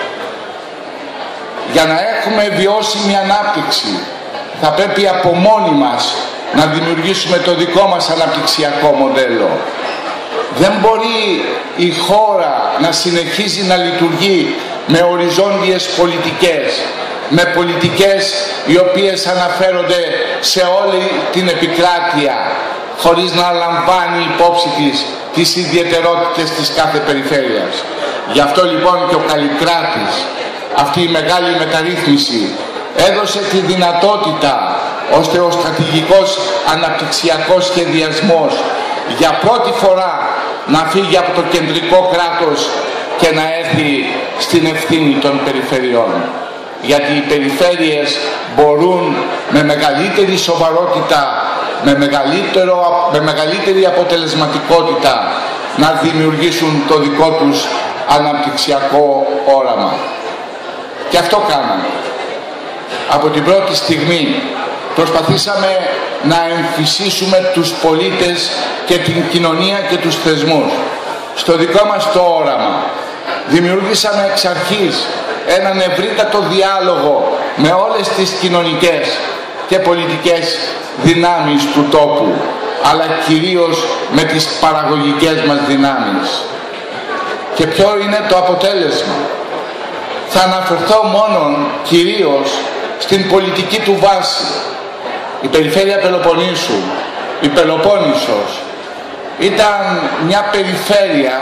Για να έχουμε βιώσιμη ανάπτυξη θα πρέπει από μόνοι μας να δημιουργήσουμε το δικό μας αναπτυξιακό μοντέλο. Δεν μπορεί η χώρα να συνεχίζει να λειτουργεί με οριζόντιες πολιτικές, με πολιτικές οι οποίες αναφέρονται σε όλη την επικράτεια, χωρίς να λαμβάνει υπόψη της τις ιδιαιτερότητες της κάθε περιφέρειας. Γι' αυτό λοιπόν και ο Καλλικράτης, αυτή η μεγάλη μεταρρύθμιση, έδωσε τη δυνατότητα ώστε ο στρατηγικός αναπτυξιακός σχεδιασμός για πρώτη φορά να φύγει από το κεντρικό κράτος και να έρθει στην ευθύνη των περιφερειών. Γιατί οι περιφέρειες μπορούν με μεγαλύτερη σοβαρότητα, με, μεγαλύτερο, με μεγαλύτερη αποτελεσματικότητα να δημιουργήσουν το δικό τους αναπτυξιακό όραμα. Και αυτό κάναμε. Από την πρώτη στιγμή προσπαθήσαμε να εμφυσίσουμε τους πολίτες και την κοινωνία και τους θεσμούς στο δικό μας το όραμα. Δημιουργήσαμε εξ αρχής έναν ευρύτατο διάλογο με όλες τις κοινωνικές και πολιτικές δυνάμεις του τόπου, αλλά κυρίως με τις παραγωγικές μας δυνάμεις. Και ποιο είναι το αποτέλεσμα? Θα αναφερθώ μόνο κυρίως στην πολιτική του βάση. Η περιφέρεια Πελοποννήσου, η Πελοπόννησος, ήταν μια περιφέρεια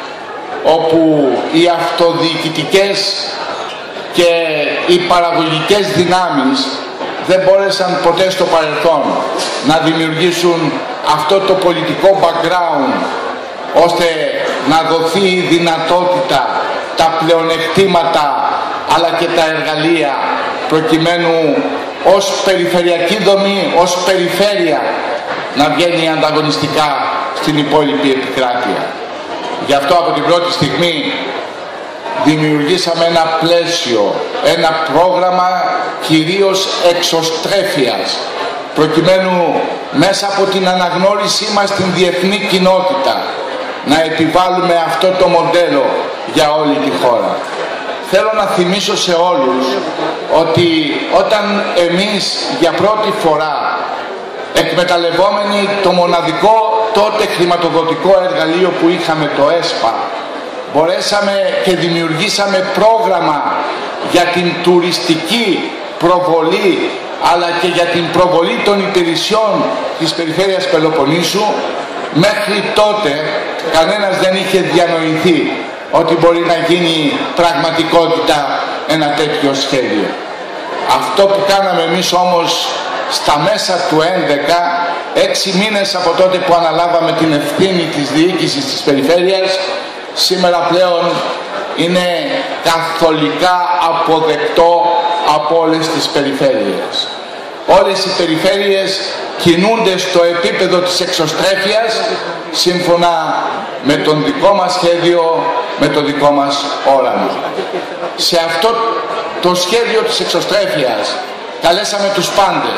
όπου οι αυτοδιοικητικές και οι παραγωγικές δυνάμεις δεν μπόρεσαν ποτέ στο παρελθόν να δημιουργήσουν αυτό το πολιτικό background ώστε να δοθεί η δυνατότητα, τα πλεονεκτήματα αλλά και τα εργαλεία προκειμένου ως περιφερειακή δομή, ως περιφέρεια να βγαίνει ανταγωνιστικά στην υπόλοιπη επικράτεια. Γι' αυτό από την πρώτη στιγμή δημιουργήσαμε ένα πλαίσιο, ένα πρόγραμμα κυρίως εξωστρέφειας προκειμένου μέσα από την αναγνώρισή μας στην διεθνή κοινότητα να επιβάλλουμε αυτό το μοντέλο για όλη τη χώρα. Θέλω να θυμίσω σε όλους ότι όταν εμείς για πρώτη φορά, εκμεταλλευόμενοι το μοναδικό τότε χρηματοδοτικό εργαλείο που είχαμε, το ΕΣΠΑ, μπορέσαμε και δημιουργήσαμε πρόγραμμα για την τουριστική προβολή αλλά και για την προβολή των υπηρεσιών της περιφέρειας Πελοποννήσου, μέχρι τότε κανένας δεν είχε διανοηθεί ότι μπορεί να γίνει πραγματικότητα ένα τέτοιο σχέδιο. Αυτό που κάναμε εμείς όμως στα μέσα του έντεκα, έξι μήνες από τότε που αναλάβαμε την ευθύνη της διοίκησης της περιφέρειας, σήμερα πλέον είναι καθολικά αποδεκτό από όλες τις περιφέρειες. Όλες οι περιφέρειες κινούνται στο επίπεδο της εξωστρέφειας σύμφωνα με τον δικό μας σχέδιο, με το δικό μας όραμα. Σε αυτό το σχέδιο της εξωστρέφειας καλέσαμε τους πάντες,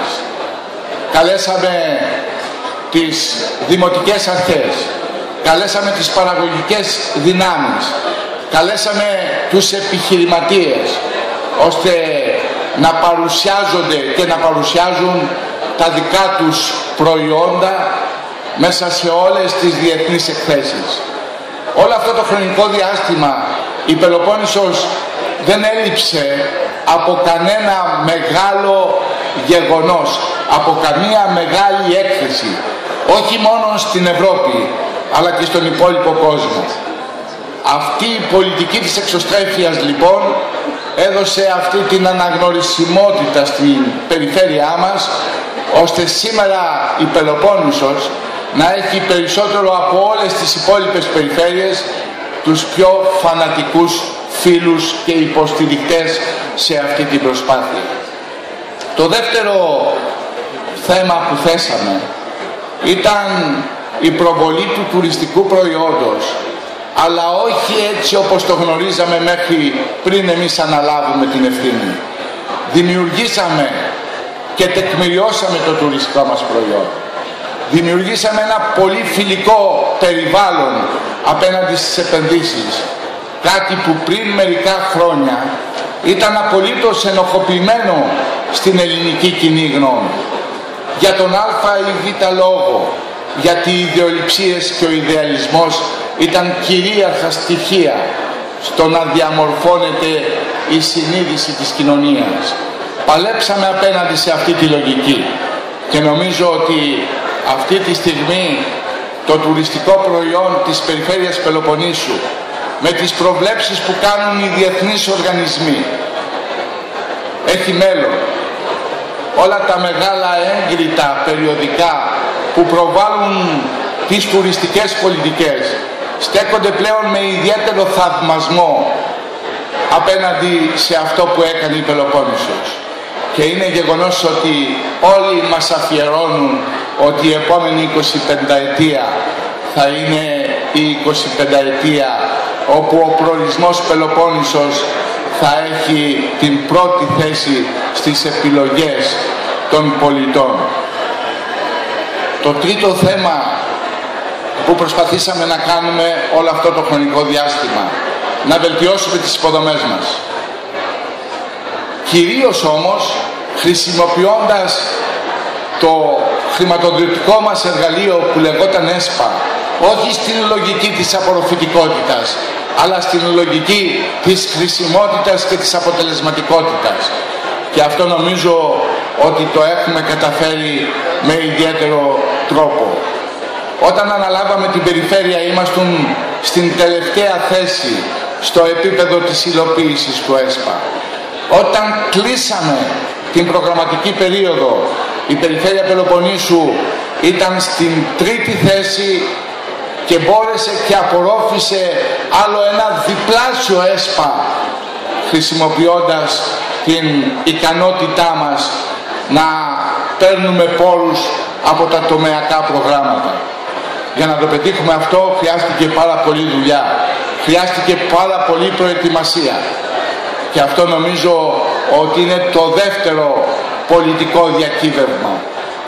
καλέσαμε τις δημοτικές αρχές, καλέσαμε τις παραγωγικές δυνάμεις, καλέσαμε τους επιχειρηματίες, ώστε να παρουσιάζονται και να παρουσιάζουν τα δικά τους προϊόντα μέσα σε όλες τις διεθνείς εκθέσεις. Όλο αυτό το χρονικό διάστημα η Πελοπόννησος δεν έλειψε από κανένα μεγάλο γεγονός, από καμία μεγάλη έκθεση, όχι μόνο στην Ευρώπη αλλά και στον υπόλοιπο κόσμο. Αυτή η πολιτική της εξωστρέφειας λοιπόν έδωσε αυτή την αναγνωρισιμότητα στην περιφέρειά μας, ώστε σήμερα η Πελοπόννησος να έχει περισσότερο από όλες τις υπόλοιπες περιφέρειες τους πιο φανατικούς φίλους και υποστηρικτές σε αυτή την προσπάθεια. Το δεύτερο θέμα που θέσαμε ήταν η προβολή του τουριστικού προϊόντος, αλλά όχι έτσι όπως το γνωρίζαμε μέχρι πριν εμείς αναλάβουμε την ευθύνη. Δημιουργήσαμε και τεκμηριώσαμε το τουριστικό μας προϊόν. Δημιουργήσαμε ένα πολύ φιλικό περιβάλλον απέναντι στις επενδύσεις. Κάτι που πριν μερικά χρόνια ήταν απολύτως ενοχοποιημένο στην ελληνική κοινή γνώμη. Για τον α ή β λόγο, γιατί οι ιδεολειψίες και ο ιδεαλισμός ήταν κυρίαρχα στοιχεία στο να διαμορφώνεται η συνείδηση της κοινωνίας. Παλέψαμε απέναντι σε αυτή τη λογική και νομίζω ότι αυτή τη στιγμή το τουριστικό προϊόν της περιφέρειας Πελοποννήσου, με τις προβλέψεις που κάνουν οι διεθνείς οργανισμοί, έχει μέλλον. Όλα τα μεγάλα έγκριτα περιοδικά που προβάλλουν τις τουριστικές πολιτικές στέκονται πλέον με ιδιαίτερο θαυμασμό απέναντι σε αυτό που έκανε η Πελοπόννησος. Και είναι γεγονός ότι όλοι μας αφιερώνουν ότι η επόμενη εικοσιπενταετία θα είναι η εικοσιπενταετία όπου ο προορισμός Πελοπόννησος θα έχει την πρώτη θέση στις επιλογές των πολιτών. Το τρίτο θέμα που προσπαθήσαμε να κάνουμε όλο αυτό το χρονικό διάστημα, να βελτιώσουμε τις υποδομές μας. Κυρίως όμως χρησιμοποιώντας το χρηματοδοτικό μας εργαλείο που λεγόταν ΕΣΠΑ, όχι στην λογική της απορροφητικότητας, αλλά στην λογική της χρησιμότητας και της αποτελεσματικότητας. Και αυτό νομίζω ότι το έχουμε καταφέρει με ιδιαίτερο τρόπο. Όταν αναλάβαμε την περιφέρεια ήμασταν στην τελευταία θέση στο επίπεδο της υλοποίησης του ΕΣΠΑ. Όταν κλείσαμε την προγραμματική περίοδο, η περιφέρεια Πελοποννήσου ήταν στην τρίτη θέση και μπόρεσε και απορρόφησε άλλο ένα διπλάσιο ΕΣΠΑ, χρησιμοποιώντας την ικανότητά μας να παίρνουμε πόρους από τα τομεακά προγράμματα. Για να το πετύχουμε αυτό χρειάστηκε πάρα πολλή δουλειά, χρειάστηκε πάρα πολλή προετοιμασία. Και αυτό νομίζω ότι είναι το δεύτερο πολιτικό διακύβευμα.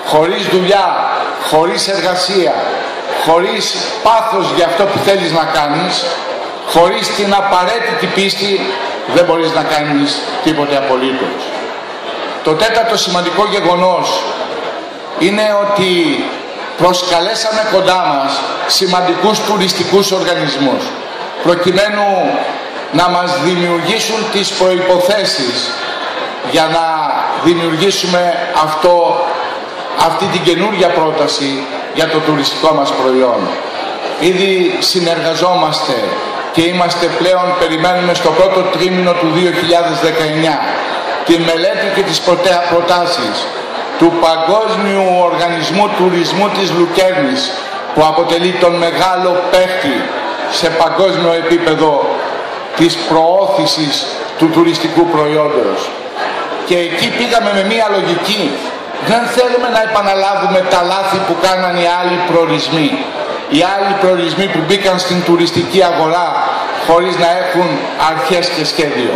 χωρίς δουλειά, χωρίς εργασία, χωρίς πάθος για αυτό που θέλεις να κάνεις, χωρίς την απαραίτητη πίστη, δεν μπορείς να κάνεις τίποτε απολύτως. Το τέταρτο σημαντικό γεγονός είναι ότι προσκαλέσαμε κοντά μας σημαντικούς τουριστικούς οργανισμούς προκειμένου να μας δημιουργήσουν τις προϋποθέσεις για να δημιουργήσουμε αυτό, αυτή την καινούργια πρόταση για το τουριστικό μας προϊόν. Ήδη συνεργαζόμαστε και είμαστε πλέον, περιμένουμε στο πρώτο τρίμηνο του δύο χιλιάδες δεκαεννιά τη μελέτη και τις προτάσεις του Παγκόσμιου Οργανισμού Τουρισμού της Λουκέρνης, που αποτελεί τον μεγάλο παίχτη σε παγκόσμιο επίπεδο της προώθησης του τουριστικού προϊόντος. Και εκεί πήγαμε με μία λογική. Δεν θέλουμε να επαναλάβουμε τα λάθη που κάναν οι άλλοι προορισμοί. Οι άλλοι προορισμοί που μπήκαν στην τουριστική αγορά χωρίς να έχουν αρχές και σχέδιο.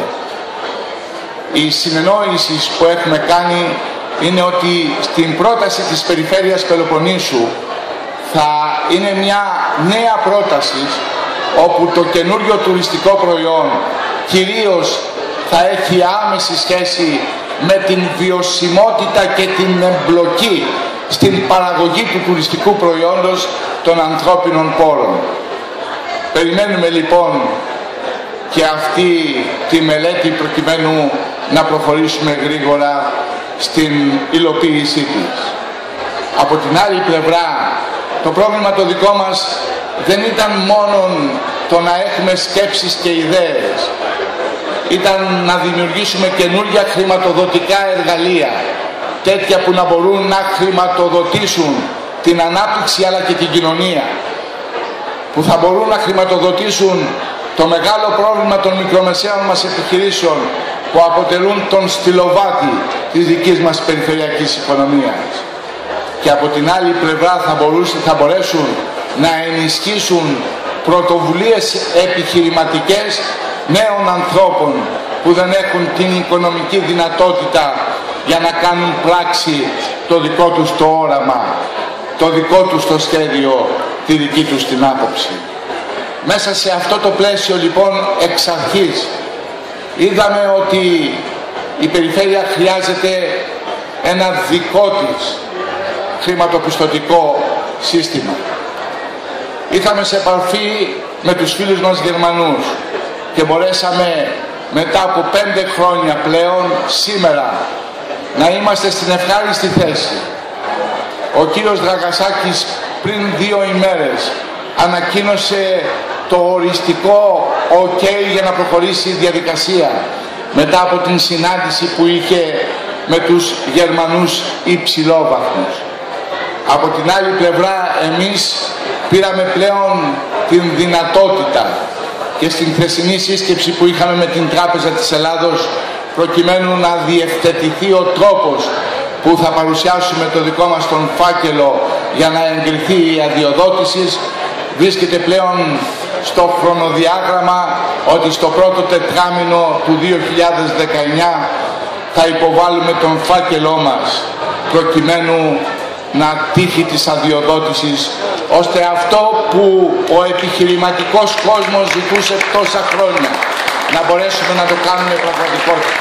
Η συνεννόηση που έχουμε κάνει είναι ότι στην πρόταση της Περιφέρειας Πελοποννήσου θα είναι μια νέα πρόταση όπου το καινούριο τουριστικό προϊόν κυρίως θα έχει άμεση σχέση με την βιωσιμότητα και την εμπλοκή στην παραγωγή του τουριστικού προϊόντος των ανθρώπινων πόρων. Περιμένουμε λοιπόν και αυτή τη μελέτη προκειμένου να προχωρήσουμε γρήγορα στην υλοποίησή της. Από την άλλη πλευρά, το πρόβλημα το δικό μας δεν ήταν μόνο το να έχουμε σκέψεις και ιδέες. Ήταν να δημιουργήσουμε καινούργια χρηματοδοτικά εργαλεία, τέτοια που να μπορούν να χρηματοδοτήσουν την ανάπτυξη αλλά και την κοινωνία, που θα μπορούν να χρηματοδοτήσουν το μεγάλο πρόβλημα των μικρομεσαίων μας επιχειρήσεων που αποτελούν τον στυλοβάτη της δικής μας περιφερειακής οικονομίας. Και από την άλλη πλευρά θα, μπορούσαν, θα μπορέσουν να ενισχύσουν πρωτοβουλίες επιχειρηματικές νέων ανθρώπων που δεν έχουν την οικονομική δυνατότητα για να κάνουν πράξη το δικό τους το όραμα, το δικό τους το σχέδιο, τη δική τους την άποψη. Μέσα σε αυτό το πλαίσιο λοιπόν εξ αρχής είδαμε ότι η περιφέρεια χρειάζεται ένα δικό της χρηματοπιστωτικό σύστημα. Ήρθαμε σε επαφή με τους φίλους μας Γερμανούς και μπορέσαμε μετά από πέντε χρόνια πλέον σήμερα να είμαστε στην ευχάριστη θέση. Ο κύριος Δραγασάκης πριν δύο ημέρες ανακοίνωσε το οριστικό ok για να προχωρήσει η διαδικασία μετά από την συνάντηση που είχε με τους Γερμανούς υψηλόβαθμους. Από την άλλη πλευρά εμείς πήραμε πλέον την δυνατότητα και στην χθεσινή σύσκεψη που είχαμε με την Τράπεζα της Ελλάδος προκειμένου να διευθετηθεί ο τρόπος που θα παρουσιάσουμε το δικό μας τον φάκελο για να εγκριθεί η αδειοδότηση, βρίσκεται πλέον στο χρονοδιάγραμμα ότι στο πρώτο τετράμινο του δύο χιλιάδες δεκαεννιά θα υποβάλουμε τον φάκελό μας προκειμένου να τύχει της αδειοδότησης, ώστε αυτό που ο επιχειρηματικός κόσμος ζητούσε τόσα χρόνια να μπορέσουμε να το κάνουμε πραγματικότητα.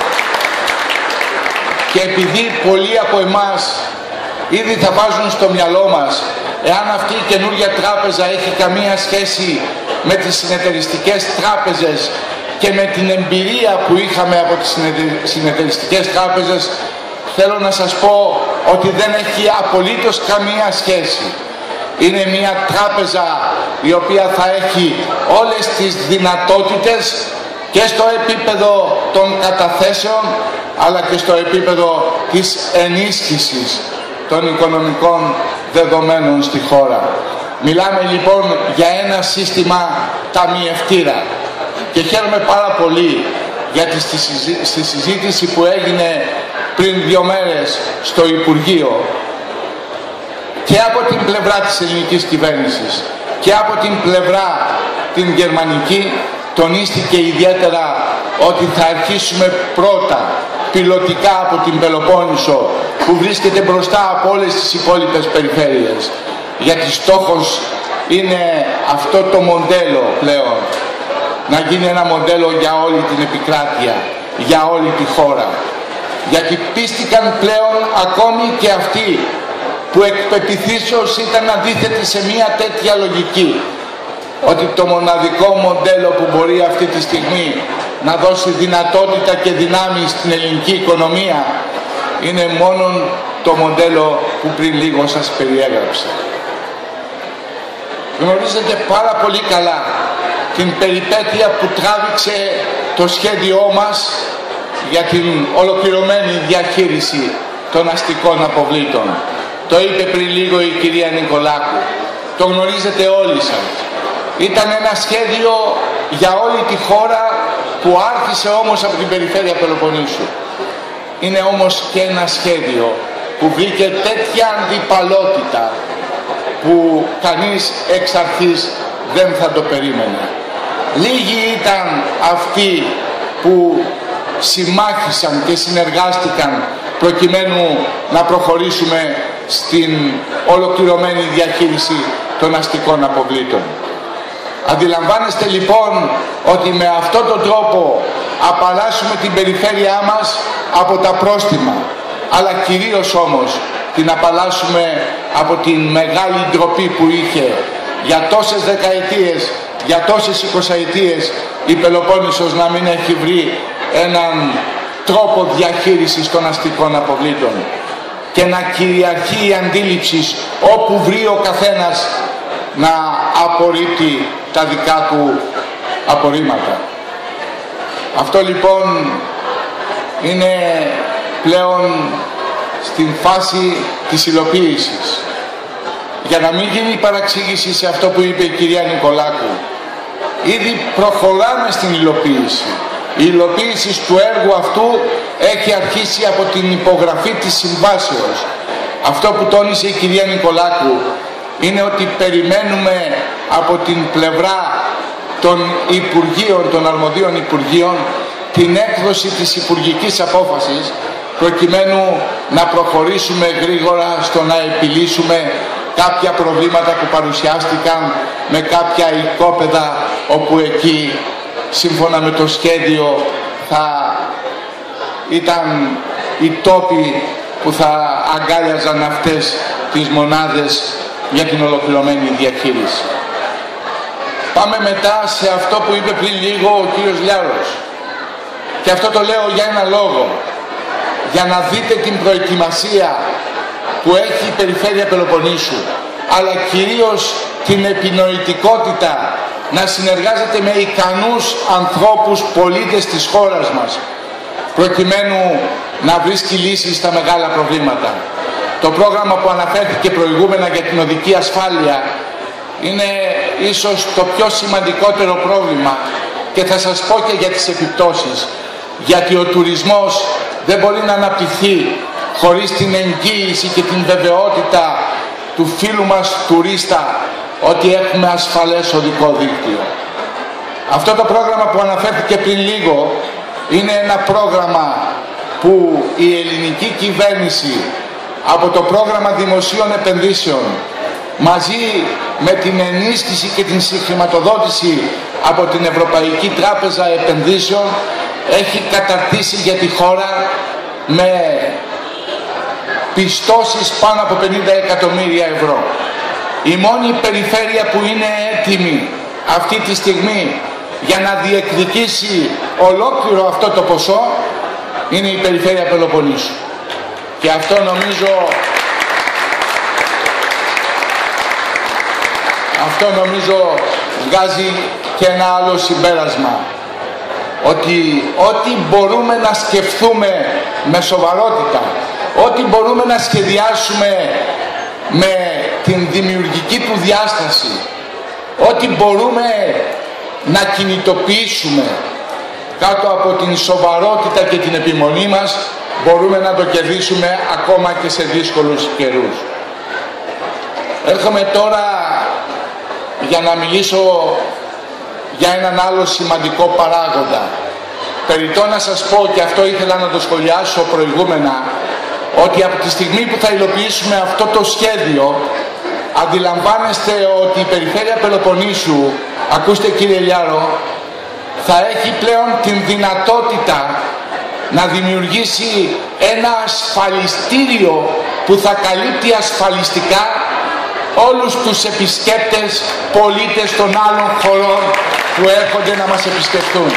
Και επειδή πολλοί από εμάς ήδη θα βάζουν στο μυαλό μας εάν αυτή η καινούργια τράπεζα έχει καμία σχέση με τις συνεταιριστικές τράπεζες και με την εμπειρία που είχαμε από τις συνεταιριστικές τράπεζες, θέλω να σας πω ότι δεν έχει απολύτως καμία σχέση. Είναι μια τράπεζα η οποία θα έχει όλες τις δυνατότητες και στο επίπεδο των καταθέσεων αλλά και στο επίπεδο της ενίσχυσης των οικονομικών δεδομένων στη χώρα. Μιλάμε λοιπόν για ένα σύστημα ταμιευτήρα και χαίρομαι πάρα πολύ γιατί στη συζήτηση που έγινε πριν δύο μέρες στο Υπουργείο και από την πλευρά της ελληνικής κυβέρνησης και από την πλευρά την γερμανική τονίστηκε ιδιαίτερα ότι θα αρχίσουμε πρώτα πιλωτικά από την Πελοπόννησο που βρίσκεται μπροστά από όλες τις υπόλοιπες περιφέρειες. Γιατί στόχος είναι αυτό το μοντέλο πλέον, να γίνει ένα μοντέλο για όλη την επικράτεια, για όλη τη χώρα. Γιατί πίστηκαν πλέον ακόμη και αυτοί που εκ πεποιθήσεως ήταν αντίθετοι σε μια τέτοια λογική, ότι το μοναδικό μοντέλο που μπορεί αυτή τη στιγμή να δώσει δυνατότητα και δυνάμει στην ελληνική οικονομία είναι μόνο το μοντέλο που πριν λίγο σας περιέγραψα. Γνωρίζετε πάρα πολύ καλά την περιπέτεια που τράβηξε το σχέδιό μας για την ολοκληρωμένη διαχείριση των αστικών αποβλήτων. Το είπε πριν λίγο η κυρία Νικολάκου. Το γνωρίζετε όλοι σας. Ήταν ένα σχέδιο για όλη τη χώρα που άρχισε όμως από την περιφέρεια Πελοποννήσου. Είναι όμως και ένα σχέδιο που βρήκε τέτοια αντιπαλότητα που κανείς εξ αρχής δεν θα το περίμενε. Λίγοι ήταν αυτοί που συμμάχησαν και συνεργάστηκαν προκειμένου να προχωρήσουμε στην ολοκληρωμένη διαχείριση των αστικών αποβλήτων. Αντιλαμβάνεστε λοιπόν ότι με αυτόν τον τρόπο απαλλάσσουμε την περιφέρειά μας από τα πρόστιμα, αλλά κυρίως όμως την απαλλάσσουμε από την μεγάλη ντροπή που είχε για τόσες δεκαετίες, για τόσες εικοσαετίες η Πελοπόννησος να μην έχει βρει έναν τρόπο διαχείρισης των αστικών αποβλήτων και να κυριαρχεί η αντίληψη όπου βρει ο καθένας να απορρίπτει τα δικά του απορρίμματα. Αυτό λοιπόν είναι πλέον στην φάση της υλοποίησης. Για να μην γίνει παραξήγηση σε αυτό που είπε η κυρία Νικολάκου, ήδη προχωράμε στην υλοποίηση. Η υλοποίηση του έργου αυτού έχει αρχίσει από την υπογραφή της συμβάσεως. Αυτό που τόνισε η κυρία Νικολάκου είναι ότι περιμένουμε από την πλευρά των Υπουργείων, των αρμοδίων Υπουργείων, την έκδοση της υπουργικής απόφασης προκειμένου να προχωρήσουμε γρήγορα στο να επιλύσουμε κάποια προβλήματα που παρουσιάστηκαν με κάποια οικόπεδα όπου εκεί σύμφωνα με το σχέδιο θα ήταν οι τόποι που θα αγκάλιαζαν αυτές τις μονάδες για την ολοκληρωμένη διαχείριση. Πάμε μετά σε αυτό που είπε πριν λίγο ο κύριος Λιάρος. Και αυτό το λέω για ένα λόγο. Για να δείτε την προετοιμασία που έχει η περιφέρεια Πελοποννήσου, αλλά κυρίως την επινοητικότητα να συνεργάζεται με ικανούς ανθρώπους, πολίτες της χώρας μας, προκειμένου να βρίσκει λύσεις στα μεγάλα προβλήματα. Το πρόγραμμα που αναφέρθηκε προηγούμενα για την οδική ασφάλεια είναι ίσως το πιο σημαντικότερο πρόβλημα και θα σας πω και για τις επιπτώσεις. Γιατί ο τουρισμός δεν μπορεί να αναπτυχθεί χωρίς την εγγύηση και την βεβαιότητα του φίλου μας τουρίστα ότι έχουμε ασφαλές οδικό δίκτυο. Αυτό το πρόγραμμα που αναφέρθηκε πριν λίγο είναι ένα πρόγραμμα που η ελληνική κυβέρνηση από το πρόγραμμα δημοσίων επενδύσεων μαζί με την ενίσχυση και την συγχρηματοδότηση από την Ευρωπαϊκή Τράπεζα Επενδύσεων έχει καταρτήσει για τη χώρα με πιστώσεις πάνω από πενήντα εκατομμύρια ευρώ. Η μόνη περιφέρεια που είναι έτοιμη αυτή τη στιγμή για να διεκδικήσει ολόκληρο αυτό το ποσό είναι η περιφέρεια Πελοποννήσου. Και αυτό νομίζω αυτό νομίζω βγάζει και ένα άλλο συμπέρασμα, ότι ό,τι μπορούμε να σκεφτούμε με σοβαρότητα, ό,τι μπορούμε να σχεδιάσουμε με την δημιουργική του διάσταση, ό,τι μπορούμε να κινητοποιήσουμε κάτω από την σοβαρότητα και την επιμονή μας, μπορούμε να το κερδίσουμε ακόμα και σε δύσκολους καιρούς. Έρχομαι τώρα για να μιλήσω για έναν άλλο σημαντικό παράγοντα. Περιττό να σας πω, και αυτό ήθελα να το σχολιάσω προηγούμενα, ότι από τη στιγμή που θα υλοποιήσουμε αυτό το σχέδιο, αντιλαμβάνεστε ότι η Περιφέρεια Πελοποννήσου, ακούστε κύριε Λιάρο, θα έχει πλέον την δυνατότητα να δημιουργήσει ένα ασφαλιστήριο που θα καλύπτει ασφαλιστικά όλους τους επισκέπτες πολίτες των άλλων χωρών που έρχονται να μας επισκεφτούν.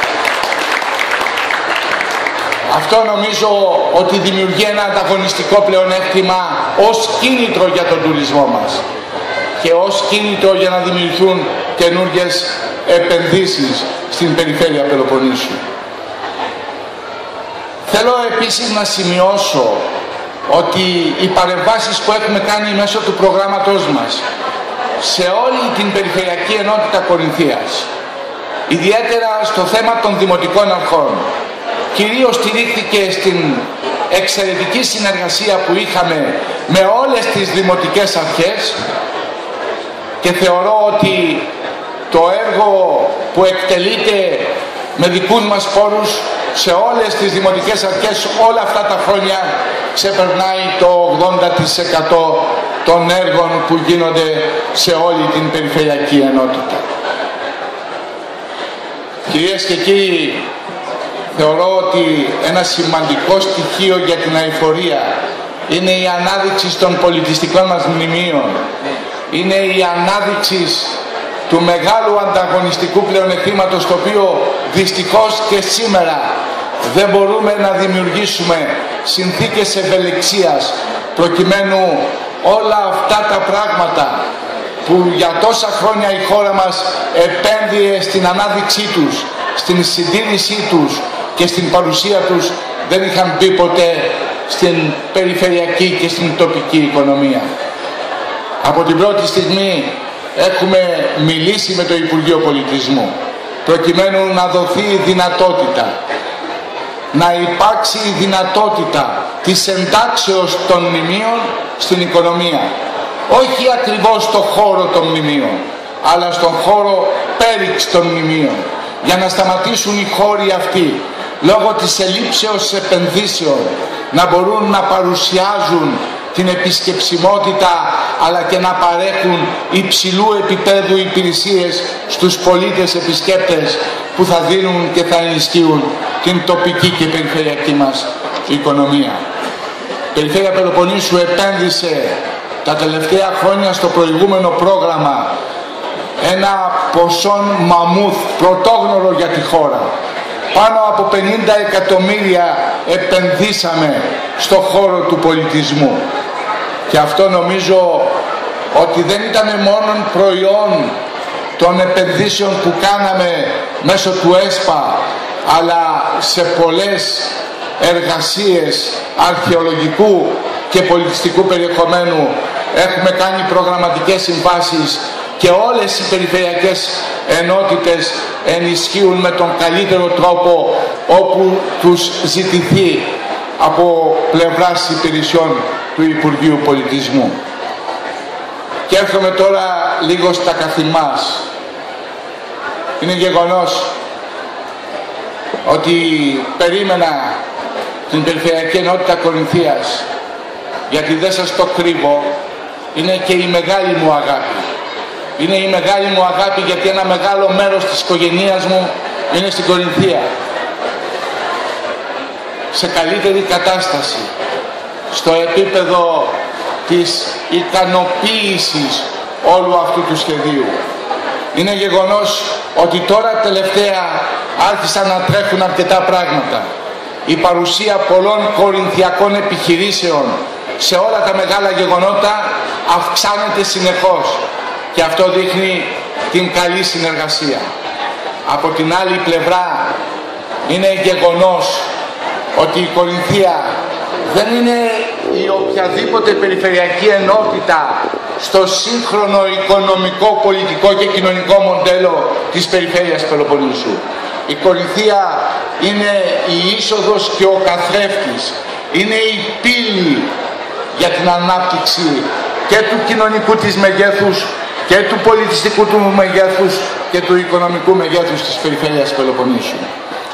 Αυτό νομίζω ότι δημιουργεί ένα ανταγωνιστικό πλεονέκτημα ως κίνητρο για τον τουρισμό μας και ως κίνητρο για να δημιουργηθούν καινούργιες επενδύσεις στην Περιφέρεια Πελοποννήσου. Θέλω επίσης να σημειώσω ότι οι παρεμβάσεις που έχουμε κάνει μέσω του προγράμματός μας σε όλη την Περιφερειακή Ενότητα Κορινθίας, ιδιαίτερα στο θέμα των δημοτικών αρχών, κυρίως στηρίχθηκε στην εξαιρετική συνεργασία που είχαμε με όλες τις δημοτικές αρχές, και θεωρώ ότι το έργο που εκτελείται με δικούς μας πόρους σε όλες τις δημοτικές αρχές όλα αυτά τα χρόνια ξεπερνάει το ογδόντα τοις εκατό των έργων που γίνονται σε όλη την Περιφερειακή Ενότητα. Κυρίες και κύριοι, θεωρώ ότι ένα σημαντικό στοιχείο για την αειφορία είναι η ανάδειξη των πολιτιστικών μας μνημείων. Είναι η ανάδειξη του μεγάλου ανταγωνιστικού πλεονεκτήματος, το οποίο δυστυχώς και σήμερα δεν μπορούμε να δημιουργήσουμε συνθήκες ευελιξίας προκειμένου όλα αυτά τα πράγματα που για τόσα χρόνια η χώρα μας επένδυε στην ανάδειξή τους, στην συντήρησή τους και στην παρουσία τους, δεν είχαν μπει ποτέ στην περιφερειακή και στην τοπική οικονομία. Από την πρώτη στιγμή έχουμε μιλήσει με το Υπουργείο Πολιτισμού προκειμένου να δοθεί η δυνατότητα, να υπάρξει η δυνατότητα της εντάξεως των μνημείων στην οικονομία. Όχι ακριβώς στον χώρο των μνημείων, αλλά στον χώρο πέριξ των μνημείων, για να σταματήσουν οι χώροι αυτοί λόγω της ελλείψεως επενδύσεων να μπορούν να παρουσιάζουν την επισκεψιμότητα αλλά και να παρέχουν υψηλού επίπεδου υπηρεσίες στους πολίτες επισκέπτες που θα δίνουν και θα ενισχύουν την τοπική και περιφερειακή μας οικονομία. Η Περιφέρεια Πελοποννήσου επένδυσε τα τελευταία χρόνια στο προηγούμενο πρόγραμμα ένα ποσό μαμούθ πρωτόγνωρο για τη χώρα. Πάνω από πενήντα εκατομμύρια επενδύσαμε στο χώρο του πολιτισμού. Και αυτό νομίζω ότι δεν ήταν μόνο προϊόν των επενδύσεων που κάναμε μέσω του ΕΣΠΑ, αλλά σε πολλές εργασίες αρχαιολογικού και πολιτιστικού περιεχομένου έχουμε κάνει προγραμματικές συμβάσεις και όλες οι περιφερειακές ενότητες ενισχύουν με τον καλύτερο τρόπο όπου τους ζητηθεί από πλευράς υπηρεσιών του Υπουργείου Πολιτισμού. Και έρχομαι τώρα λίγο στα καθημάς. Είναι γεγονός ότι περίμενα την Περιφερειακή Ενότητα Κορινθίας, γιατί δεν σας το κρύβω, είναι και η μεγάλη μου αγάπη. Είναι η μεγάλη μου αγάπη γιατί ένα μεγάλο μέρος της οικογένειας μου είναι στην Κορινθία. Σε καλύτερη κατάσταση, στο επίπεδο της ικανοποίησης όλου αυτού του σχεδίου. Είναι γεγονός ότι τώρα τελευταία άρχισαν να τρέχουν αρκετά πράγματα. Η παρουσία πολλών κορινθιακών επιχειρήσεων σε όλα τα μεγάλα γεγονότα αυξάνεται συνεχώς και αυτό δείχνει την καλή συνεργασία. Από την άλλη πλευρά είναι γεγονός ότι η Κορινθία δεν είναι η οποιαδήποτε περιφερειακή ενότητα στο σύγχρονο οικονομικό, πολιτικό και κοινωνικό μοντέλο της περιφέρειας Πελοποννήσου. Η Κορινθία είναι η είσοδος και ο καθρέφτης, είναι η πύλη για την ανάπτυξη και του κοινωνικού της μεγέθους και του πολιτιστικού του μεγέθους και του οικονομικού μεγέθους της περιφέρειας Πελοποννήσου.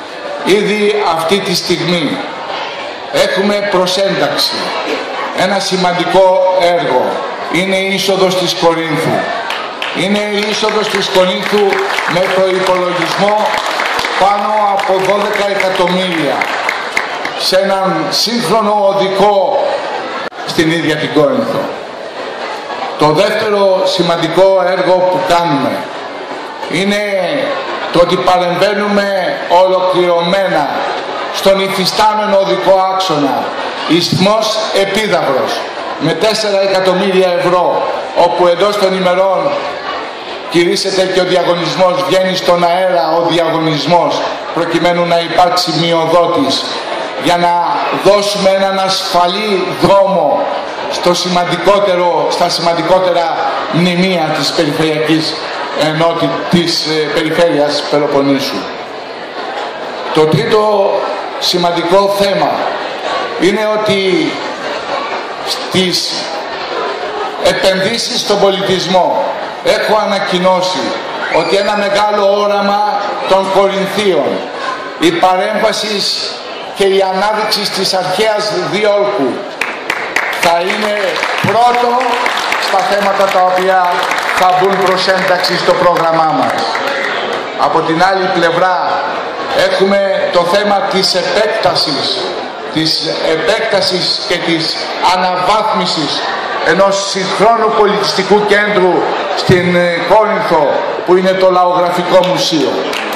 Ήδη αυτή τη στιγμή έχουμε προσένταξη. Ένα σημαντικό έργο είναι η είσοδος της Κορίνθου. Είναι η είσοδος της Κορίνθου με προϋπολογισμό πάνω από δώδεκα εκατομμύρια σε έναν σύγχρονο οδικό στην ίδια την Κόρινθο. Το δεύτερο σημαντικό έργο που κάνουμε είναι το ότι παρεμβαίνουμε ολοκληρωμένα στον υφιστάμενο οδικό άξονα Ισθμός Επίδαυρος με τέσσερα εκατομμύρια ευρώ, όπου εντός των ημερών κηρύσσεται και ο διαγωνισμός, βγαίνει στον αέρα ο διαγωνισμός προκειμένου να υπάρξει μειοδότης για να δώσουμε έναν ασφαλή δρόμο στο σημαντικότερο, στα σημαντικότερα μνημεία της περιφερειακής ενότητας της ε, περιφέρειας Πελοποννήσου. Το τρίτο σημαντικό θέμα είναι ότι στις επενδύσεις στον πολιτισμό έχω ανακοινώσει ότι ένα μεγάλο όραμα των Κορινθίων, η παρέμβαση και η ανάδειξη της αρχαίας διόλκου θα είναι πρώτο στα θέματα τα οποία θα μπουν προς ένταξη στο πρόγραμμά μας. Από την άλλη πλευρά έχουμε το θέμα της επέκτασης, της επέκτασης και της αναβάθμισης ενός συγχρόνου πολιτιστικού κέντρου στην Κόρινθο που είναι το Λαογραφικό Μουσείο.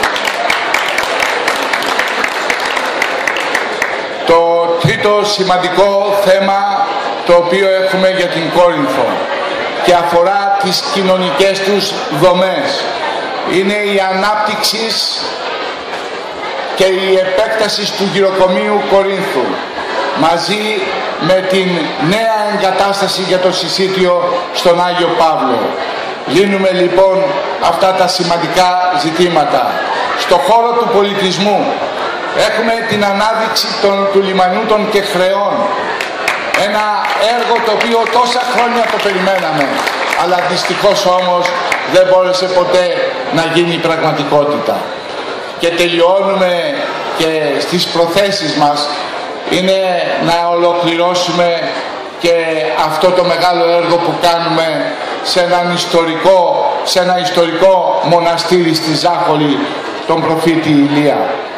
Το τρίτο σημαντικό θέμα το οποίο έχουμε για την Κόρινθο και αφορά τις κοινωνικές τους δομές είναι η ανάπτυξη και η επέκταση του γυροκομείου Κορίνθου μαζί με την νέα εγκατάσταση για το συσίτιο στον Άγιο Παύλο. Λύνουμε λοιπόν αυτά τα σημαντικά ζητήματα. Στο χώρο του πολιτισμού έχουμε την ανάδειξη των, του λιμανιού των Κεχρεών. Ένα έργο το οποίο τόσα χρόνια το περιμέναμε, αλλά δυστυχώς όμως δεν μπόρεσε ποτέ να γίνει πραγματικότητα. Και τελειώνουμε και στις προθέσεις μας είναι να ολοκληρώσουμε και αυτό το μεγάλο έργο που κάνουμε σε, έναν ιστορικό, σε ένα ιστορικό μοναστήρι στη Ζάχολη, τον προφήτη Ηλία.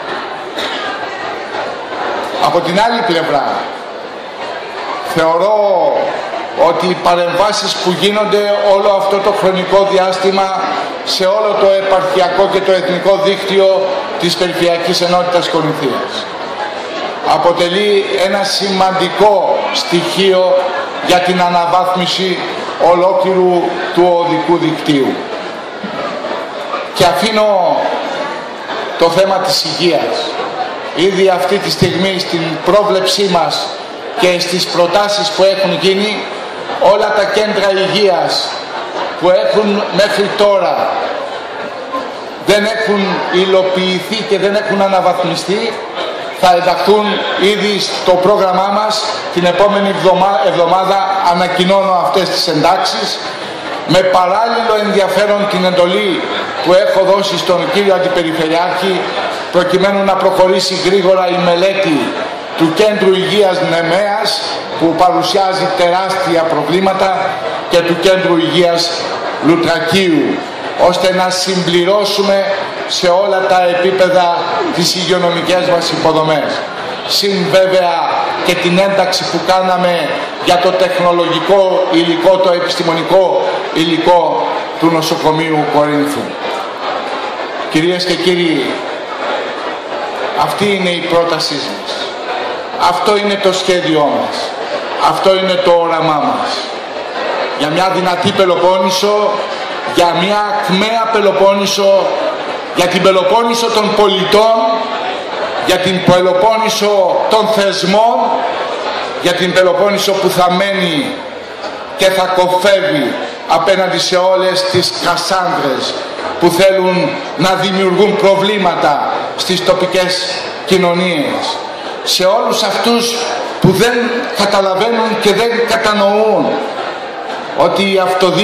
Από την άλλη πλευρά θεωρώ ότι οι παρεμβάσεις που γίνονται όλο αυτό το χρονικό διάστημα σε όλο το επαρχιακό και το εθνικό δίκτυο της Περιφερειακής Ενότητας Κορινθίας αποτελεί ένα σημαντικό στοιχείο για την αναβάθμιση ολόκληρου του οδικού δικτύου. Και αφήνω το θέμα της υγείας. Ήδη αυτή τη στιγμή στην πρόβλεψή μας και στις προτάσεις που έχουν γίνει, όλα τα κέντρα υγείας που έχουν μέχρι τώρα δεν έχουν υλοποιηθεί και δεν έχουν αναβαθμιστεί θα ενταχθούν ήδη στο πρόγραμμά μας. Την επόμενη εβδομάδα ανακοινώνω αυτές τις εντάξεις με παράλληλο ενδιαφέρον την εντολή που έχω δώσει στον κύριο Αντιπεριφερειάρχη προκειμένου να προχωρήσει γρήγορα η μελέτη του Κέντρου Υγείας Νεμέας που παρουσιάζει τεράστια προβλήματα και του Κέντρου Υγείας Λουτρακίου, ώστε να συμπληρώσουμε σε όλα τα επίπεδα τις υγειονομικές μας υποδομές. Συν βέβαια και την ένταξη που κάναμε για το τεχνολογικό υλικό, το επιστημονικό υλικό του νοσοκομείου Κορίνθου. Κυρίες και κύριοι, αυτή είναι η πρότασή μας. Αυτό είναι το σχέδιό μας. Αυτό είναι το όραμά μας. Για μια δυνατή Πελοπόννησο, για μια ακμαία Πελοπόννησο, για την Πελοπόννησο των πολιτών, για την Πελοπόννησο των θεσμών, για την Πελοπόννησο που θα μένει και θα κοφεύει απέναντι σε όλες τις Κασάνδρες που θέλουν να δημιουργούν προβλήματα στις τοπικές κοινωνίες. Σε όλους αυτούς που δεν καταλαβαίνουν και δεν κατανοούν ότι η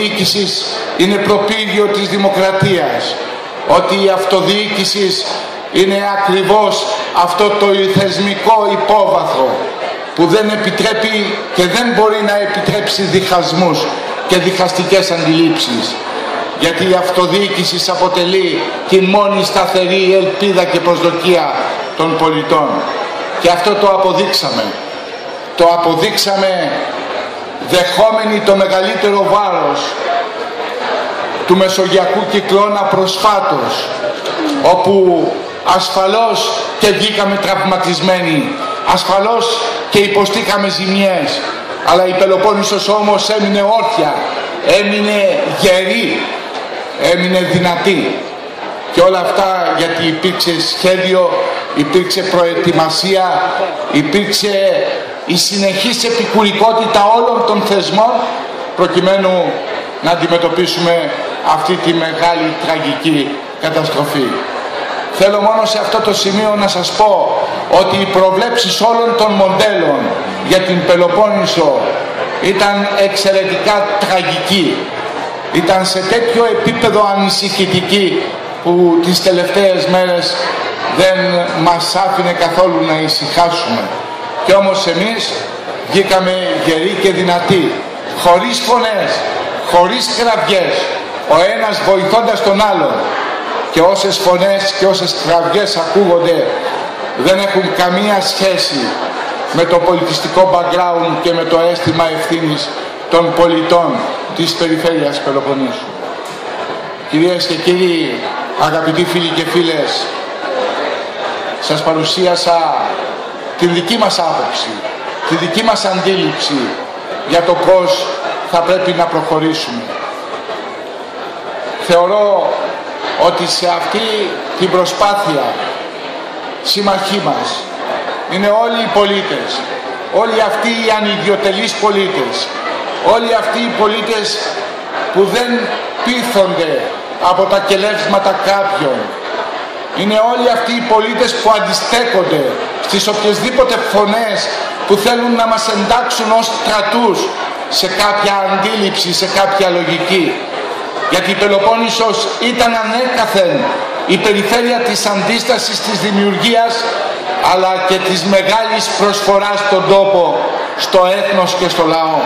αυτοδιοίκηση είναι προπήγιο της δημοκρατίας, ότι η αυτοδιοίκηση είναι ακριβώς αυτό το θεσμικό υπόβαθρο που δεν επιτρέπει και δεν μπορεί να επιτρέψει διχασμούς και διχαστικές αντιλήψεις. Γιατί η αυτοδιοίκηση αποτελεί την μόνη σταθερή ελπίδα και προσδοκία των πολιτών. Και αυτό το αποδείξαμε. Το αποδείξαμε δεχόμενοι το μεγαλύτερο βάρος του μεσογειακού κυκλώνα προσφάτως, όπου ασφαλώς και βγήκαμε τραυματισμένοι, ασφαλώς και υποστήκαμε ζημιές, αλλά η Πελοπόννησος όμως έμεινε όρθια, έμεινε γερή, έμεινε δυνατή. Και όλα αυτά γιατί υπήρξε σχέδιο, υπήρξε προετοιμασία, υπήρξε η συνεχής επικουρικότητα όλων των θεσμών προκειμένου να αντιμετωπίσουμε αυτή τη μεγάλη τραγική καταστροφή. Θέλω μόνο σε αυτό το σημείο να σας πω ότι οι προβλέψεις όλων των μοντέλων για την Πελοπόννησο ήταν εξαιρετικά τραγική. Ήταν σε τέτοιο επίπεδο ανησυχητική που τις τελευταίες μέρες δεν μας άφηνε καθόλου να ησυχάσουμε. Και όμως εμείς βγήκαμε γεροί και δυνατοί, χωρίς φωνές, χωρίς κραυγές, ο ένας βοηθώντας τον άλλον. Και όσες φωνές και όσες κραυγές ακούγονται δεν έχουν καμία σχέση με το πολιτιστικό background και με το αίσθημα ευθύνης των πολιτών της περιφέρειας Πελοποννήσου. Κυρίες και κύριοι, αγαπητοί φίλοι και φίλες, σας παρουσίασα την δική μας άποψη, τη δική μας αντίληψη για το πώς θα πρέπει να προχωρήσουμε. Θεωρώ ότι σε αυτή την προσπάθεια σύμμαχοί μας είναι όλοι οι πολίτες, όλοι αυτοί οι ανιδιοτελείς πολίτες, όλοι αυτοί οι πολίτες που δεν πείθονται από τα κελεύσματα κάποιων. Είναι όλοι αυτοί οι πολίτες που αντιστέκονται στις οποιασδήποτε φωνές που θέλουν να μας εντάξουν ως στρατούς σε κάποια αντίληψη, σε κάποια λογική. Γιατί η Πελοπόννησος ήταν ανέκαθεν η περιφέρεια της αντίστασης, της δημιουργίας, αλλά και της μεγάλης προσφοράς στον τόπο, στο έθνος και στο λαό.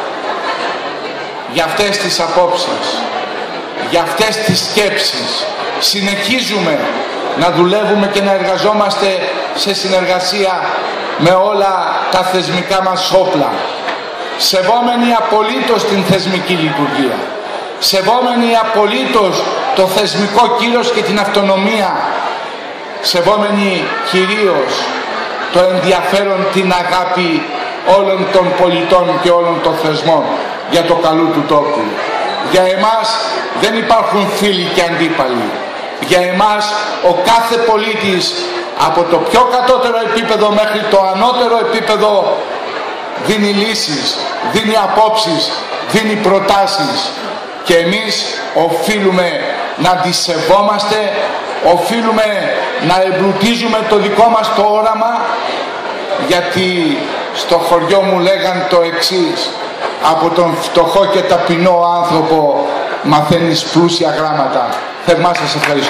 Για αυτές τις απόψεις, για αυτές τις σκέψεις συνεχίζουμε να δουλεύουμε και να εργαζόμαστε σε συνεργασία με όλα τα θεσμικά μας όπλα, σεβόμενοι απολύτως την θεσμική λειτουργία, σεβόμενοι απολύτως το θεσμικό κύρος και την αυτονομία, σεβόμενοι κυρίως το ενδιαφέρον, την αγάπη όλων των πολιτών και όλων των θεσμών για το καλό του τόπου. Για εμάς δεν υπάρχουν φίλοι και αντίπαλοι. Για εμάς ο κάθε πολίτης από το πιο κατώτερο επίπεδο μέχρι το ανώτερο επίπεδο δίνει λύσεις, δίνει απόψεις, δίνει προτάσεις. Και εμείς οφείλουμε να τις σεβόμαστε, οφείλουμε να εμπλουτίζουμε το δικό μας το όραμα, γιατί στο χωριό μου λέγαν το εξής: από τον φτωχό και ταπεινό άνθρωπο μαθαίνεις πλούσια γράμματα. Θερμά σας ευχαριστώ.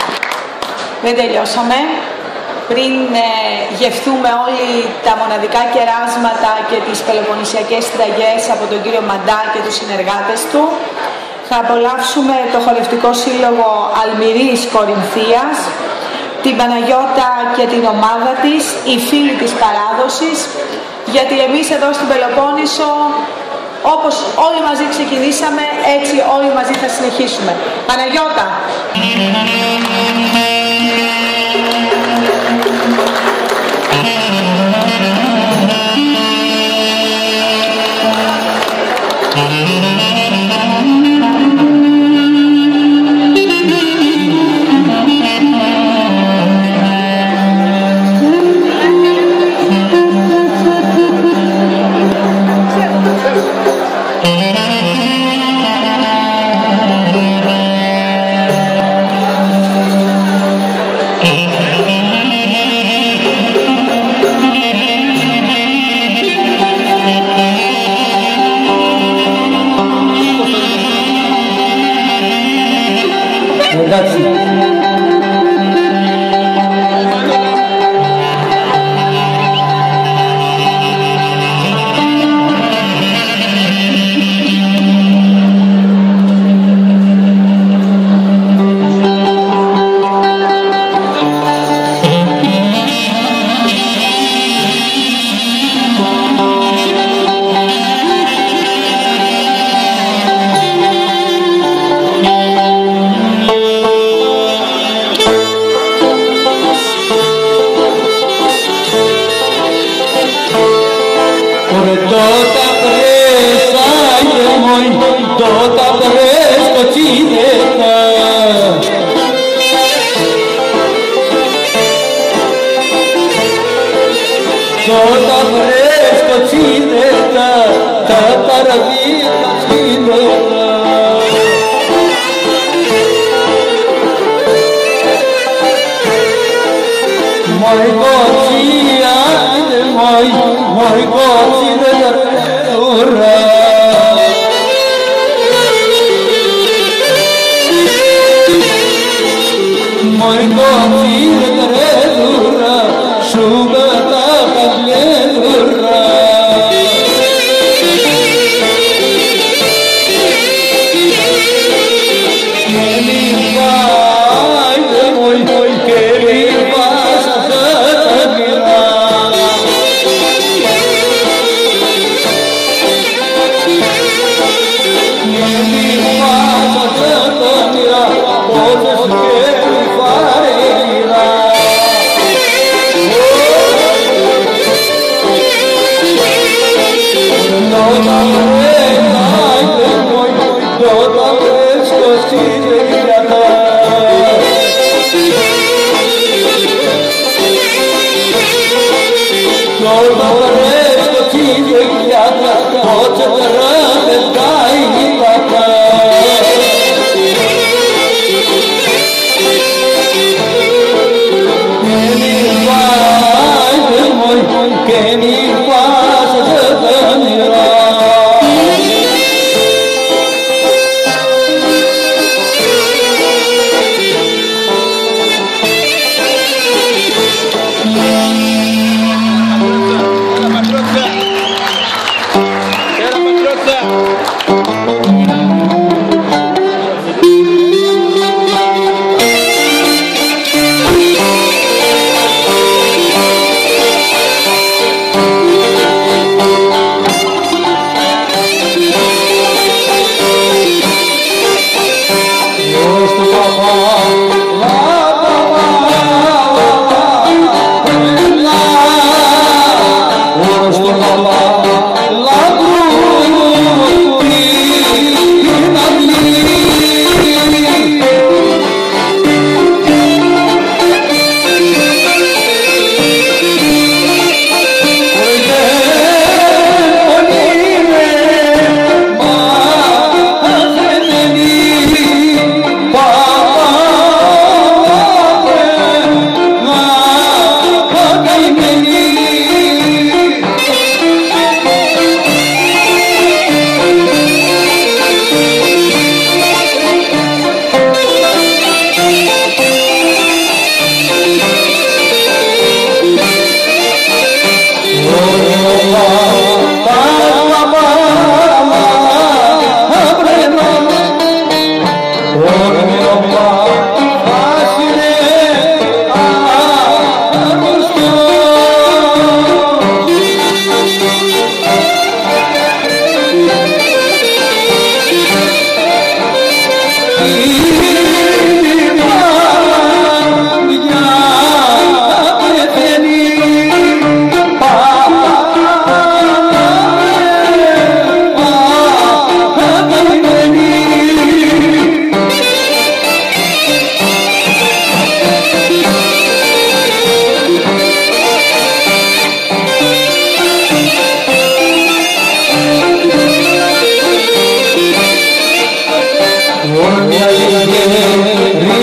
Δεν τελειώσαμε. Πριν ε, γευτούμε όλοι τα μοναδικά κεράσματα και τις πελοποννησιακές συνταγές από τον κύριο Μαντά και τους συνεργάτες του, θα απολαύσουμε το χορευτικό σύλλογο Αλμυρής Κορινθίας, την Παναγιώτα και την ομάδα της, οι φίλοι της παράδοσης, γιατί εμείς εδώ στην Πελοπόννησο, όπως όλοι μαζί ξεκινήσαμε, έτσι όλοι μαζί θα συνεχίσουμε. Παναγιώτα! Tota presa je moj, tota presko čideta. Tota presko čideta, ta paravita čideta. Moj kocija, ide moj, moj kocija da ura. Moj kocija da ura, šubata kad ledura. Keli vajde moj, moj keli vajde.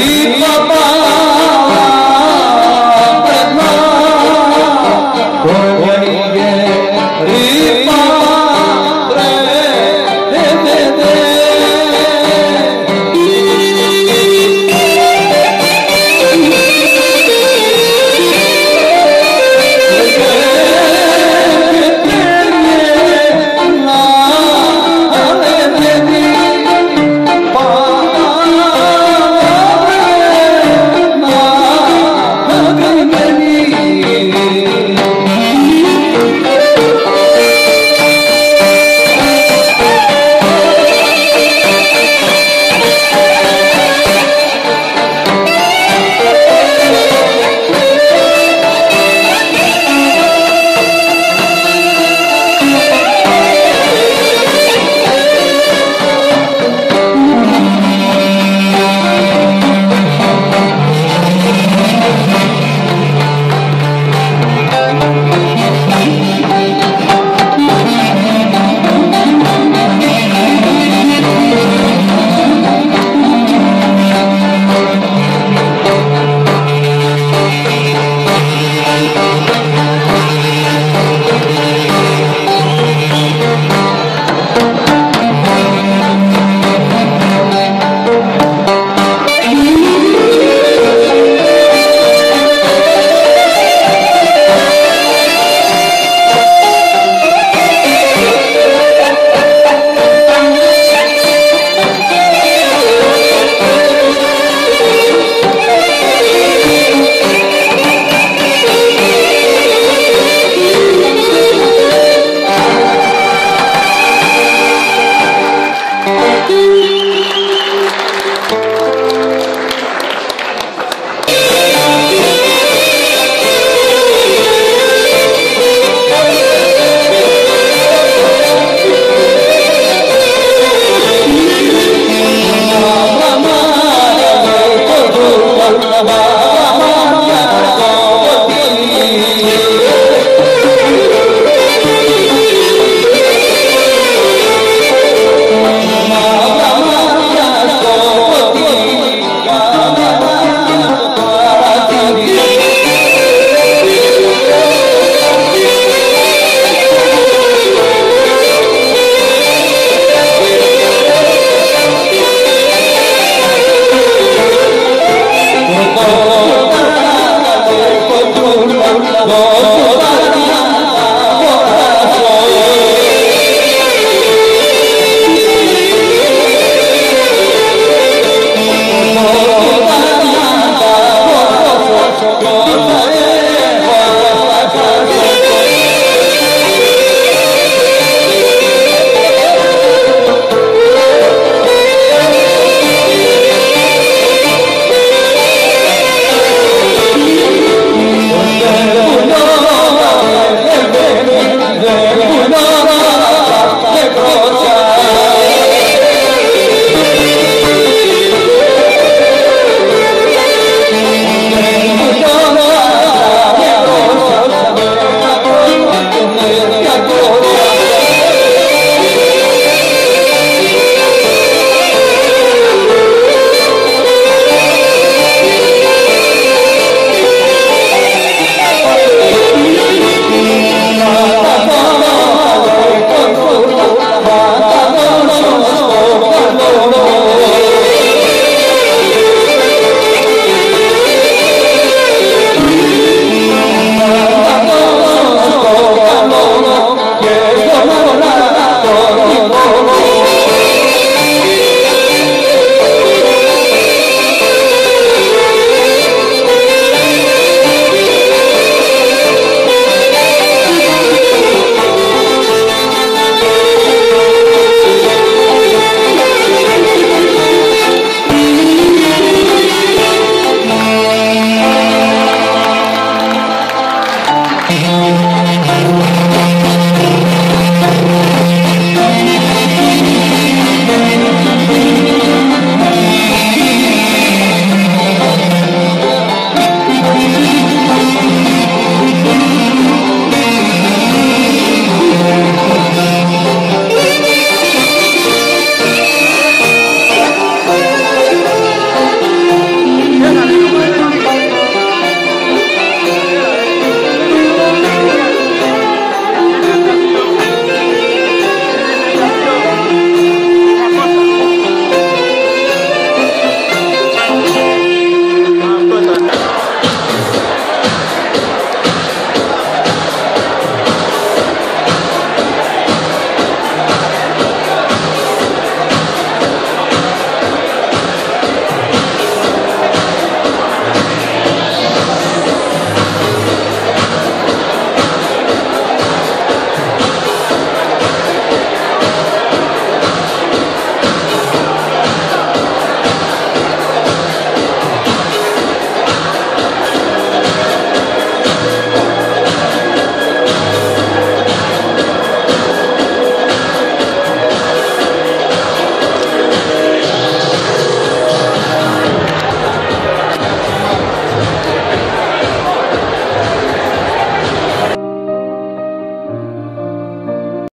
Por